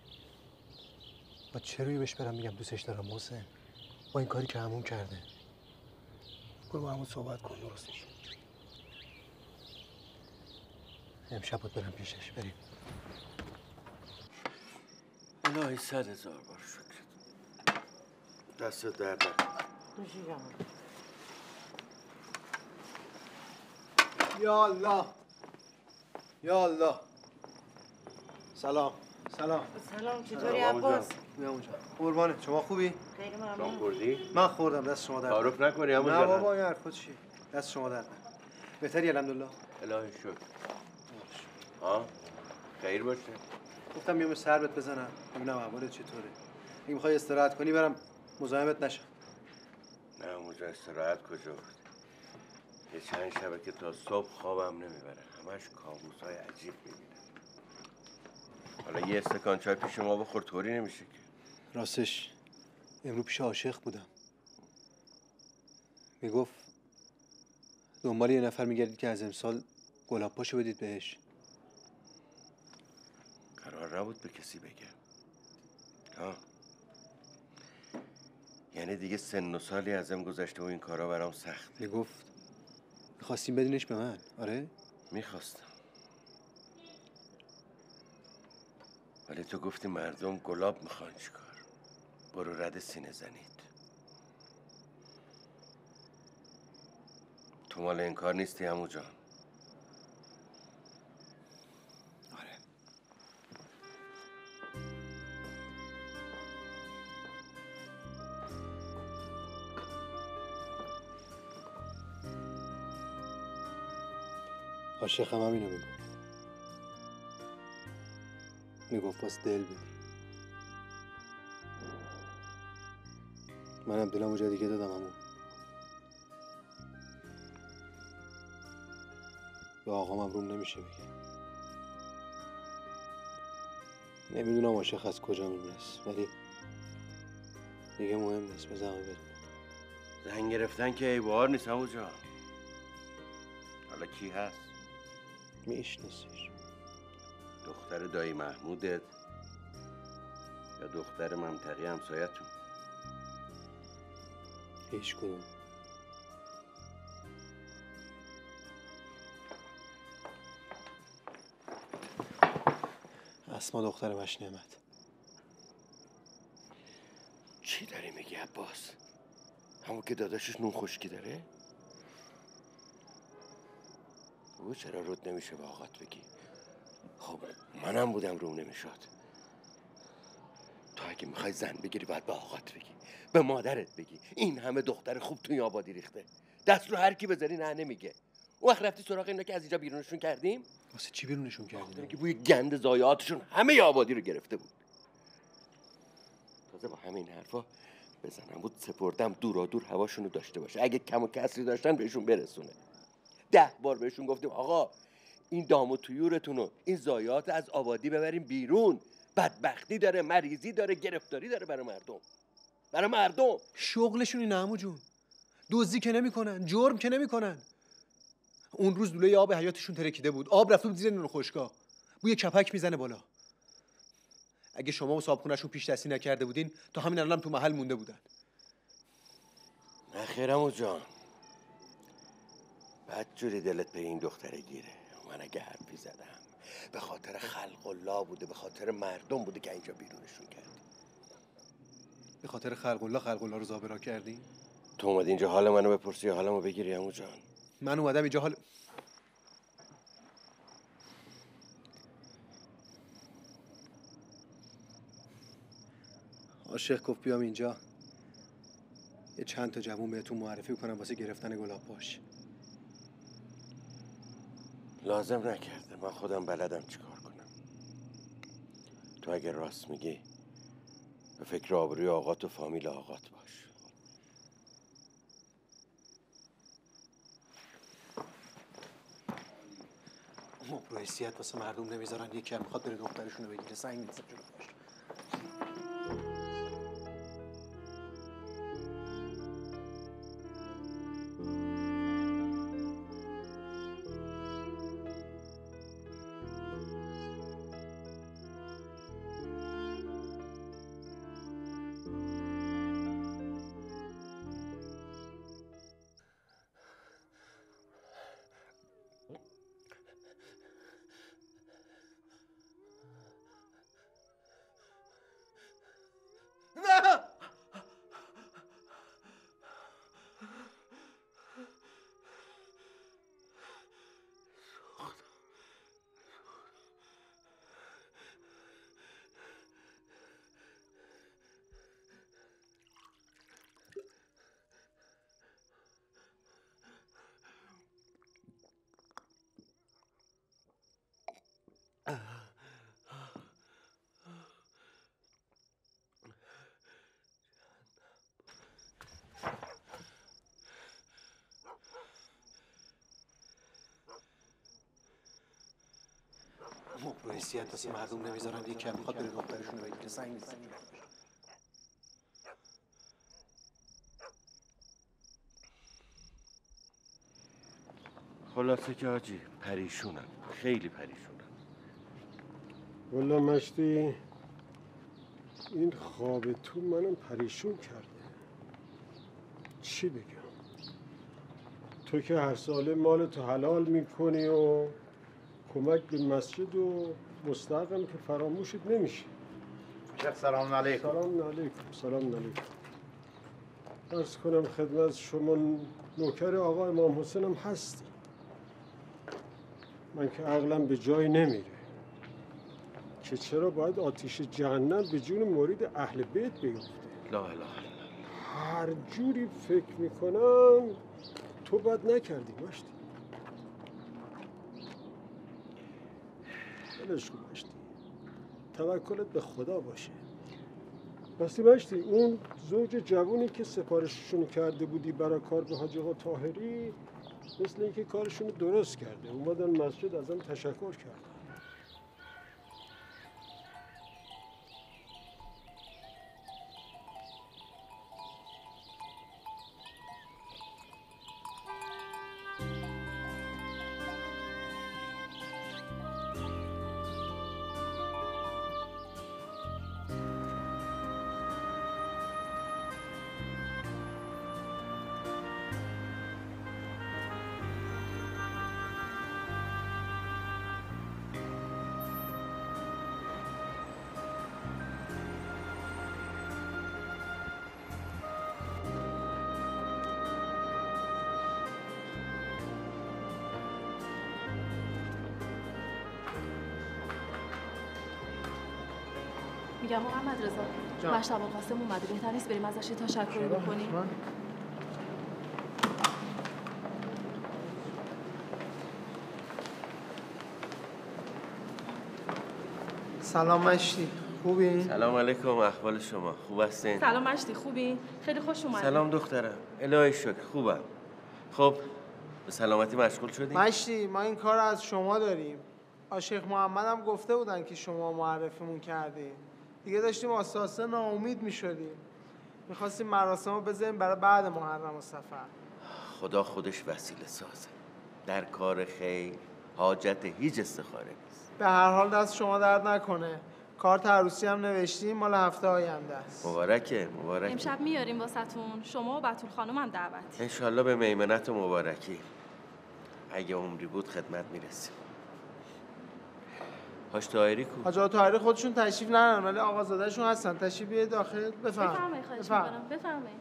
با چه روی بهش برم میگم دوستش دارم حسین؟ با این کاری که عموم کرده. برو با عموم صحبت کن درستش. امشب بود برم پیشش. بریم. الهی 100,000 بار شکرت. دست درد نکنه. یا الله یا الله. سلام. سلام، چطوری عباس؟ میام اونجا. قربانه، شما خوبی؟ خیلی شام ممنون. خوردی؟ من خوردم، دست شما درد. تعارف نکنی عمو جان. نه بابا این حرفا چیه؟ دست شما درد. بهتری الحمدلله. الهی شکر. ها؟ خیر باشه. گفتم میام سر بهت بزنم ببینم احوالت چطوره. اگه میخوای استراحت کنی برم مزاحمت نشم. نه اونجا استراحت کجا بود؟ یه چند شبه که تا صبح خوابم نمیبره. همش کابوسای عجیب میبینم. حالا یه استکان چای پیش ما بخور طوری نمیشه که. راستش امروز پیش عاشق بودم. میگفت دنبال یه نفر میگردید که از امسال گلاب پاشو بدید بهش. قرار نبود به کسی بگم. ها. یعنی دیگه سن و سالی ازم گذشته و این کارا برام سخت. میگفت میخواستیم بدینش به من. آره؟ میخواستم. ولی تو گفتی مردم گلاب میخوان چیکار؟ برو رد سینه زنید. تو مال این کار نیستی عمو جان. عاشق هم اینو میگفت باز دل بدی. منم دلمو جا دیگه دادم همون. به آقام روم نمیشه بگه. نمیدونم عاشق از کجا میرس، ولی دیگه مهم نیست. بزن بدون زن گرفتن که عیبار نیست عمو جان. حالا کی هست؟ میشناسیش. دختر دایی محمودت یا دختر منطقی همسایتون؟ هیچ کدوم. اسما دختر مشنعمت. چی داری میگی عباس؟ همون که داداشش نون خشکی داره؟ او چرا رود نمیشه به آقات بگی؟ خب منم بودم روم نمیشد. تو اگه میخوای زن بگیری باید به آقات بگی، به مادرت بگی. این همه دختر خوب توی آبادی ریخته، دست رو هر کی بذاری نه نمیگه. اون وقت رفتی سراغ اینا که از اینجا بیرونشون کردیم؟ واسه چی بیرونشون کردیم؟ که بوی گند ضایعاتشون همه آبادی رو گرفته بود. تازه با همین حرفا بزنم بود سپردم دورا دور هواشون رو داشته باشه. اگه کم و کسری داشتن بهشون برسونه. 10 بار بهشون گفتیم آقا این دام و طیورتون رو، این ضایعات از آبادی ببریم بیرون. بدبختی داره، مریضی داره، گرفتاری داره برای مردم. شغلشون اینه عمو جون. دزدی که نمیکنن، جرم که نمیکنن. اون روز لوله آب حیاتشون ترکیده بود، آب رفته بود زیر نون خشکا، بوی کپک میزنه بالا. اگه شما و صاحبخونه‌شون پیش دستی نکرده بودین تا همین الانم تو محل مونده بودن. نخیر عمو جان، بدجوری دلت به این دختره گیره. من اگه حرفی زدم به خاطر خلق الله بوده، به خاطر مردم بوده که اینجا بیرونشون کردی. به خاطر خلق الله رو زابرا کردی؟ تو اومدی اینجا حال منو بپرسی یا حالمو بگیری عمو جان؟ من اومدم اینجا حال عاشق گفت بیام اینجا یه چند تا جوون بهتون معرفی کنم واسه گرفتن گلاب باش. لازم نکرده، من خودم بلدم چیکار کنم. تو اگه راست میگی به فکر آبروی آقات و فامیل آقات باش. مبرو حیثیت واسه مردم نمیذارن، یکی هم میخواد بره دخترشون رو بگیره، سنگ میزن جلو باش. مبرو حیثیت واسه مردم نمیذارن، یکی هم میخواد بره دخترشون رو بگیره، سنگ میزن جلو باش. خلاصه که حاجی پریشونم، خیلی پریشونم. والا مشتی این خواب تو منم پریشون کرده. چی بگم؟ تو که هر ساله مال تو حلال میکنی و کمک به مسجد و مستحقم که فراموشت نمیشه. سلام علیکم. سلام علیکم. سلام علیکم. عرض کنم خدمت شما نوکر آقا امام حسینم هستی. من که عقلم به جای نمیره که چرا باید آتیش جهنم به جون مرید اهل بیت بیفته. لا اله الا الله. هر جوری فکر میکنم تو بد نکردی مشتی. ولش کن مشتی، توکلت به خدا باشه. راستی مشتی، اون زوج جوونی که سفارششون کرده بودی برای کار به حاج آقا طاهری، مثل اینکه کارشون درست کرده، اومدن مسجد ازم تشکر کردن. میگم محمد رضا، مشتبه قاسم اومده، بهتر نیست بریم ازش تشکر بکنیم؟ سلام مشتی، خوبی؟ سلام علیکم، احوال شما خوب هستین؟ سلام مشتی، خوبی؟ خیلی خوش اومدی. سلام دخترم، الهی شکر خوبم. خب به سلامتی مشغول شدیم؟ مشتی، ما این کار از شما داریم. شیخ محمد هم گفته بودن که شما معرفیمون کردین. دیگه داشتیم آساسا ناامید میشدیم. میخواستیم مراسم رو بذاریم برای بعد محرم و سفر. خدا خودش وسیله سازه. در کار خیر حاجت هیچ استخاره نیست. به هر حال دست شما درد نکنه. کارت عروسی هم نوشتیم، مال هفته آینده است. مبارکه. امشب میاریم واسهتون، شما و بتول خانم هم دعوت. انشالله به میمنت و مبارکی. اگه عمری بود خدمت میرسیم. حاج طاهری کو؟ حاج آقا طاهری خودشون تشریف ندارن ولی آقازاده‌شون هستن. تشریف بیارید داخل. بفرمایید. خواهش می‌کنم. بفرمایید.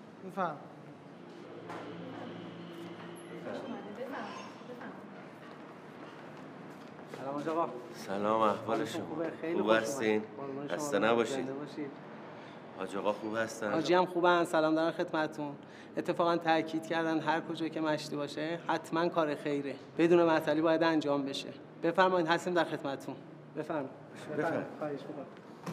سلام حاج آقا. سلام، احوال شما؟ خوب هستین؟ خسته نباشید. حاج آقا خوب هستن؟ حاجی هم خوبن، سلام دارن خدمتتون. اتفاقا تاکید کردن هر کجا که مشتی باشه حتما کار خیره، بدون معطلی باید انجام بشه. بفرمایید، هستیم در خدمتتون. بفرمایید. خواهش می‌کنم.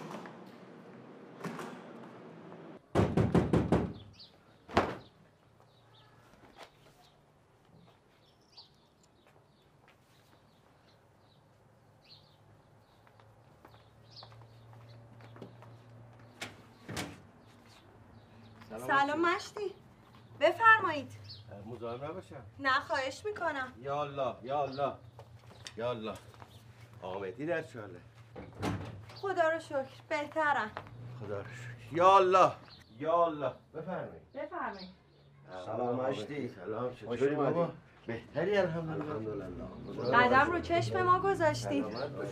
سلام مشتی، بفرمایید. مزاحم نباشم. نه خواهش میکنم. یا الله یا الله یا الله. آقا مهدی در چه حاله؟ خدا رو شکر بهترن. خدا رو شکر. یا الله یا الله. بفرمایید. سلام مشتی. سلام، چطوری بابا؟ بهتری الحمدلله. قدم رو چشم ما گذاشتی.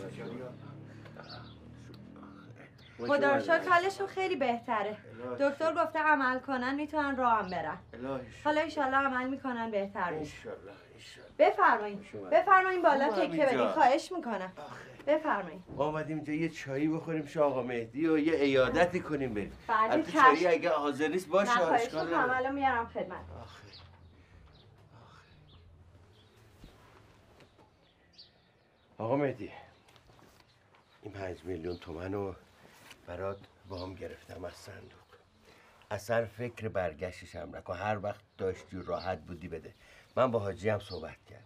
خدا رو شکر حالشون خیلی بهتره. دکتر گفته عمل کنن میتونن راه هم برن. حالا انشالله عمل میکنن بهتر میشه. بفرمایید بالا تکه بدین. خواهش میکنم. بفرمایید. آمدیم اینجا یه چایی بخوریم شاه آقا مهدی و یه عیادتی کنیم بریم. بله چایی اگه حاضر نیست باشه. نه خواهش میکنم، الان میارم خدمت. آقا مهدی، این 5 میلیون تومن رو برات وام گرفتم از صندوق. اثر فکر برگشتش هم نکن، هر وقت داشتی راحت بودی بده. من با حاجی هم صحبت کردم،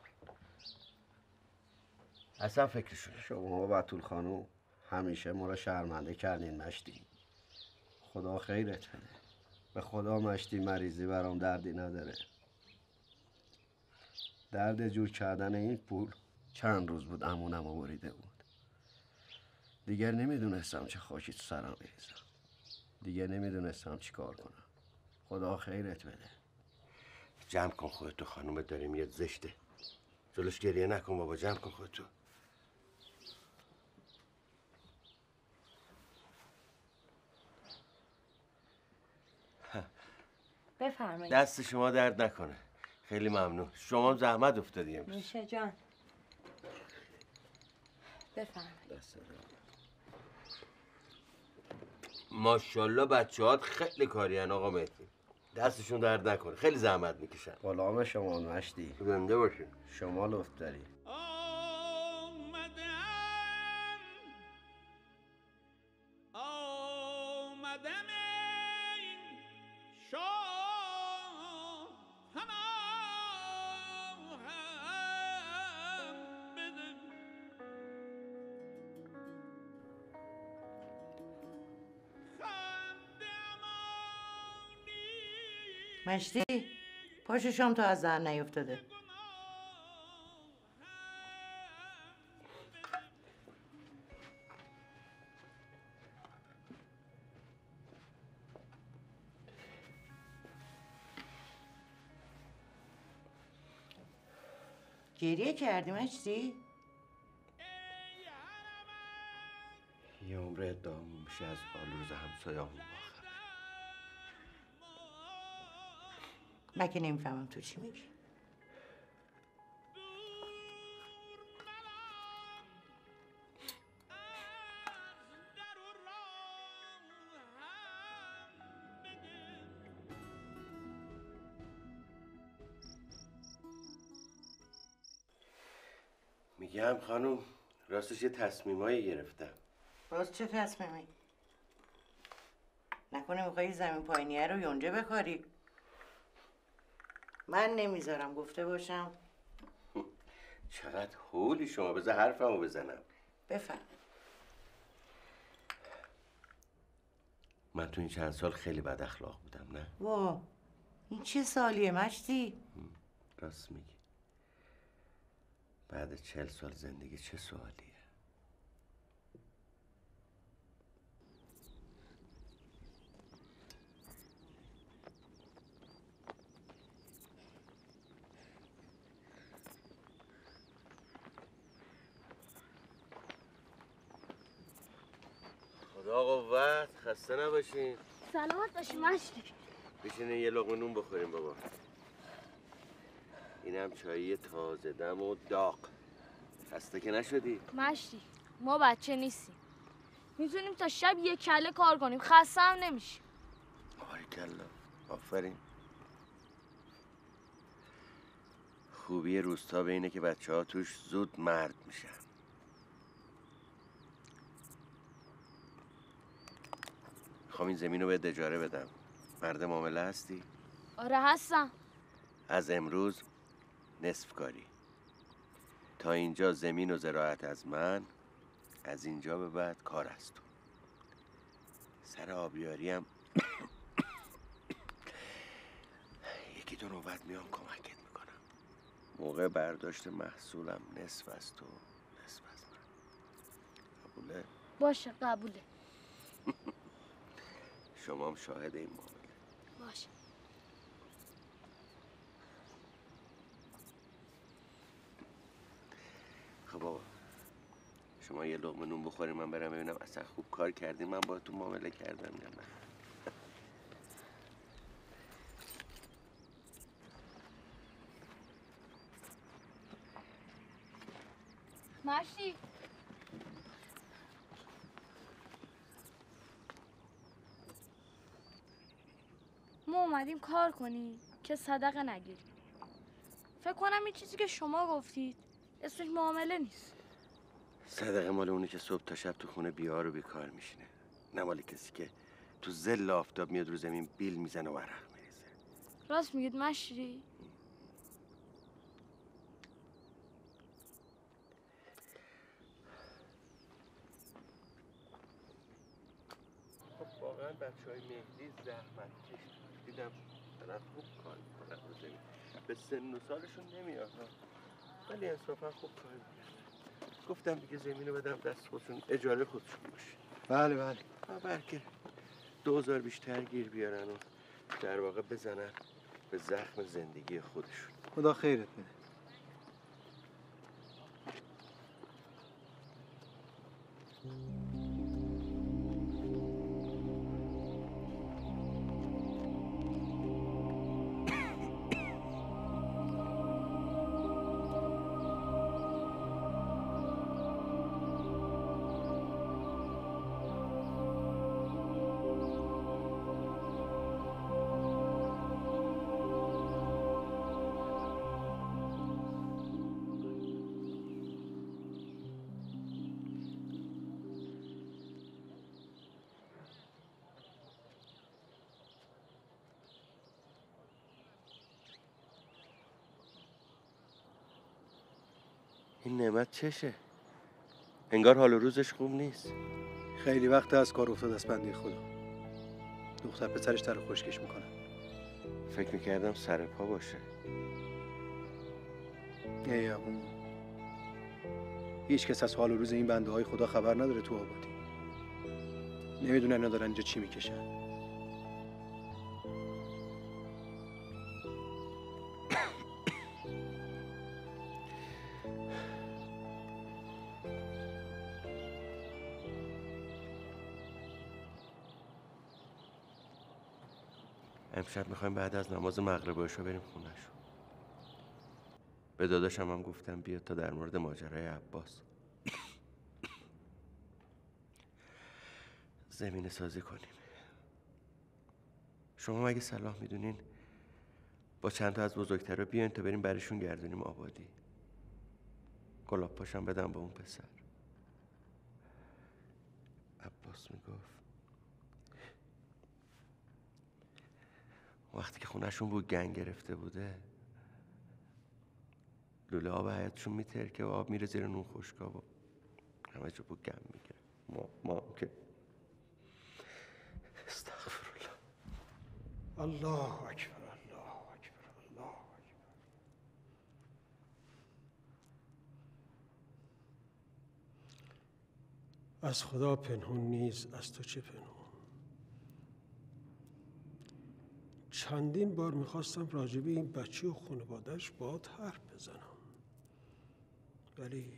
اصلا فکرشونه. شما و بتول خانم همیشه ما رو شرمنده کردین مشتی. خدا خیرت بده. به خدا مشتی مریضی برام دردی نداره. درد جور کردن این پول چند روز بود امونم رو بریده بود. دیگر نمیدونستم چه خاکی تو سرم بریزم. دیگر نمیدونستم چی کار کنم. خدا خیرت بده. جمع کن خودتو، خانومت داره میاد زشته. جلوش گریه نکن بابا، جمع کن خودتو. بفرمایید. دست شما درد نکنه. خیلی ممنون. شما هم زحمت افتادی امروز. میشه جان. بفرمایید. دست ماشاءالله بچه‌هات خیلی کارین آقا مهدی. دستشون درد نکنه. خیلی زحمت میکشن. غلام شما مشتی. زنده باشین. شما لطف دارید. مشتی پاشو شام تا از ذهن نیفتاده. گریه کردی مشتی؟ یه عمر ادعامون میشه از حال روز همسایه‌مون باخبر. من که نمیفهمم تو چی میگی. میگم خانوم راستش یه تصمیمایی گرفتم. باز چه تصمیمی؟ نکنه میخوایی زمین پایینیه رو یونجه بکاری؟ من نمیذارم گفته باشم. چقدر حولی شما، بذار حرفمو بزنم. بفهم. من تو این چند سال خیلی بد اخلاق بودم نه؟ وا این چه سالیه مشتی؟ راست میگی. بعد 40 سال زندگی چه سوالیه؟ خدا قوت، خسته نباشین. سلامت باشی مشتی. بشینین یه لقمه نون بخوریم بابا. اینم چایی تازه دم و داغ. خسته که نشدی؟ مشتی ما بچه نیستیم، میتونیم تا شب یک کله کار کنیم، خسته هم نمیشیم. باریکلا، آفرین. خوبی روستا به اینه که بچه ها توش زود مرد میشن. میخوام این زمین رو بهت اجاره بدم. مرد معامله هستی؟ آره هستم. از امروز نصف کاری. تا اینجا زمین و زراعت از من، از اینجا به بعد کار از تو. سر آبیاری هم یکی دو نوبت میام کمکت میکنم. موقع برداشت محصولم نصف از تو نصف از من. قبوله؟ باشه قبوله. شما هم شاهد این معامله. باشه. خب بابا شما یه لقمه نون بخوریم من برم ببینم اصلا خوب کار کردیم من با تو معامله کردم یا نه. مشتی ما اومدیم کار کنیم که صدقه نگیریم. فکر کنم این چیزی که شما گفتید اسمش معامله نیست. صدقه مال اونی که صبح تا شب تو خونه بیار و بیکار میشینه، نه مال کسی که تو ظل آفتاب میاد رو زمین بیل میزنه و عرق میریزه. راست میگید مشتی؟ خب واقعا بچه‌های مهدی زحمت کش دیدم دارن خوب کار میکنن رو زمین. به سن و سالشون نمیاد ولی انصافا خوب کار میکنن. گفتم دیگه زمین رو بدم دست خودشون، اجاره خودشون باشه. بله بله. بلکه 2000 بیشتر گیر بیارن و در واقع بزنن به زخم زندگی خودشون. خدا خیرت بده. این نعمت چشه؟ انگار حال و روزش خوب نیست. خیلی وقت از کار افتاد از بنده خدا. دختر پسرش در خشکش میکنن. فکر میکردم سر پا باشه. ای اون هیچ کس از حال و روز این بنده های خدا خبر نداره تو آبادی. نمیدونن اینا دارن اینجا چی میکشن. امشب میخوایم بعد از نماز مغرب و عشا بریم خونه‌شون. به داداشم هم گفتم بیاد تا در مورد ماجرای عباس زمینه سازی کنیم. شما مگه صلاح میدونین با چند تا از بزرگترها بیاین تا بریم برشون گردونیم آبادی. گلاب پاشم بدم با اون پسر. عباس میگفت وقتی که خونهشون بود گنگ گرفته بوده لوله آب حیاتشون میترکه و آب میره زیر نون خشکا و همه جا بود گم میگیره. ما که استغفرالله. الله اکبر الله اکبر الله اکبر. از خدا پنهون نیست، از تو چه پنهون. چندین بار میخواستم راجبه این بچه و خانواده‌اش باهات حرف بزنم، ولی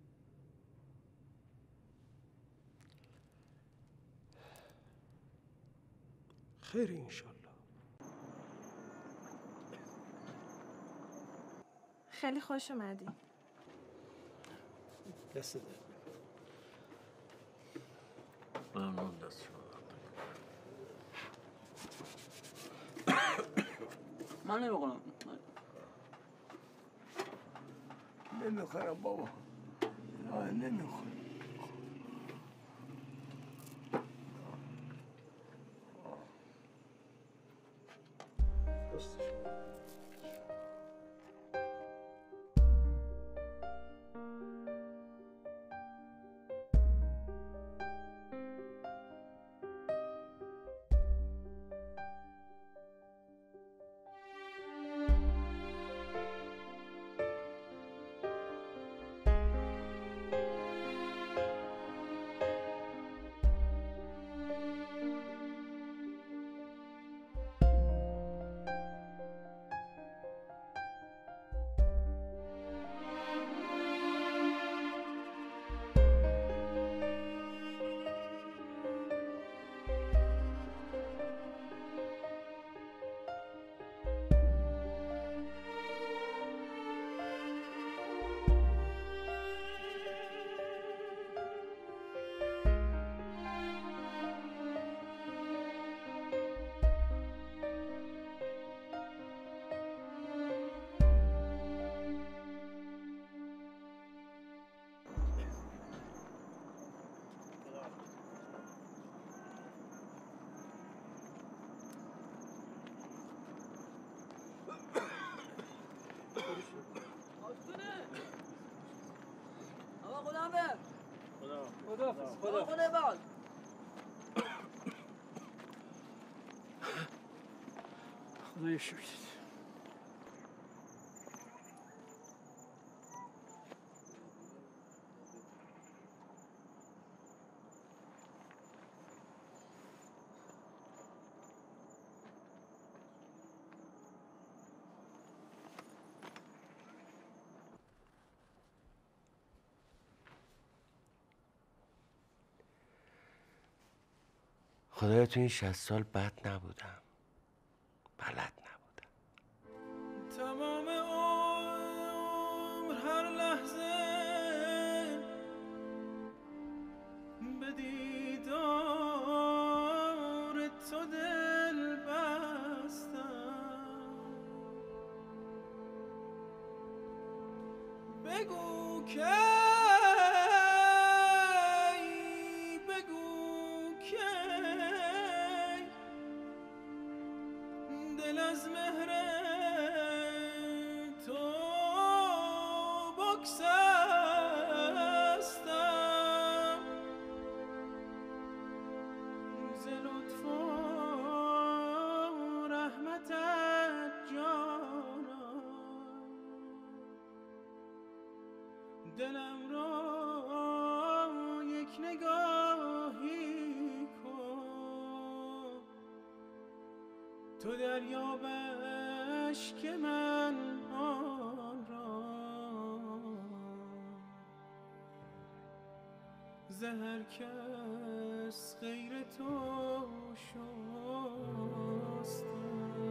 خیر انشالله. خیلی خوش اومدی. دست در ممنون دست شما. من نمیخورم. نمیخورم بابا، نمیخورم. خدا بال. خدای شکر. خدایا تو این 60 سال بد نبودم، بلد نبودم. تمام عمر هر لحظه به دیدار تو دل بستم. بگو که دل از مهر تو بگسل. دلم را یک نگاهی کن، تو دریاب اشک من آن را ز هر کس غیر تو شستم.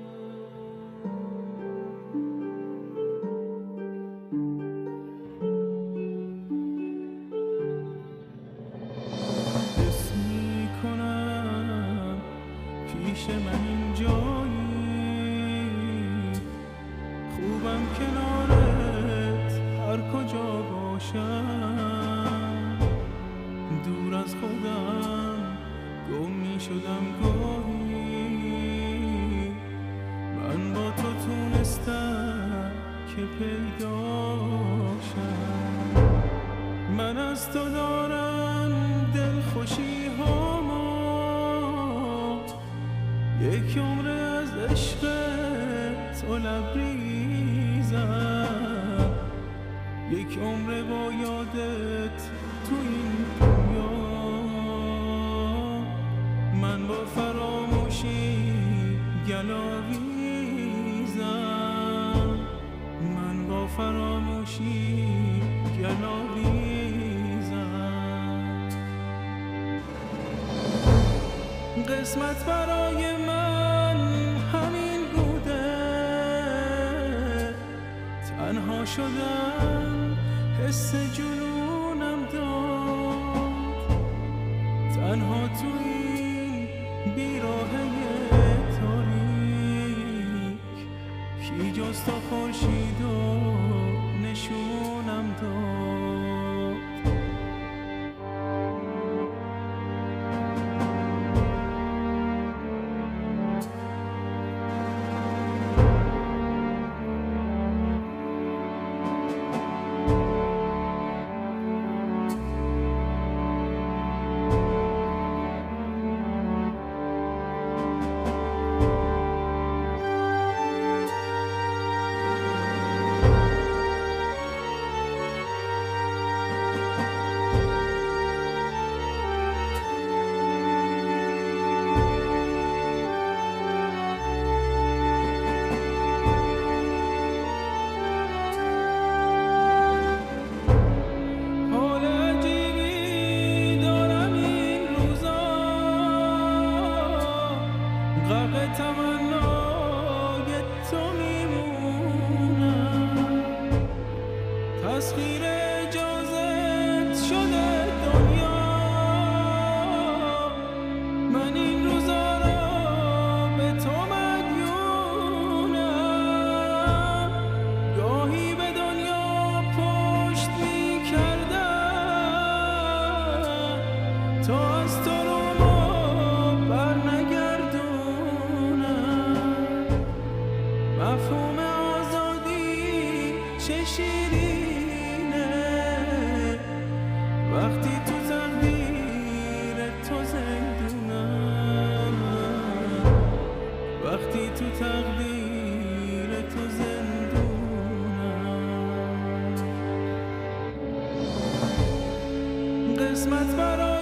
پیش من این جایی خوبم کنارت هر کجا باشم، دور از خودم گم می شدم گاهی، من با تو تونستم که پیداشم. من از تو دارم دلخوشی هامو، یک عمر از عشق تو لبریزم، یک عمر با یادت تو این دنیا. من با فراموشی گلاویزم، من با فراموشی گلاویزم. قسمت برای من همین بوده، تنها شدم حس جنونم داد، تنها تو این بیراهه تاریک، کی جز تا خورشید و نشونم داد. تسخیر اجازت شده دنیا، من این روزا را به تو مدیونم. گاهی به دنیا پشت می کردم تا از تو رو ما بر نگردونم. مفهوم آزادی چه شیرینه وقتی تو تقدیر تو زندونم، وقتی تو تقدیر تو زندونم. قسمت برای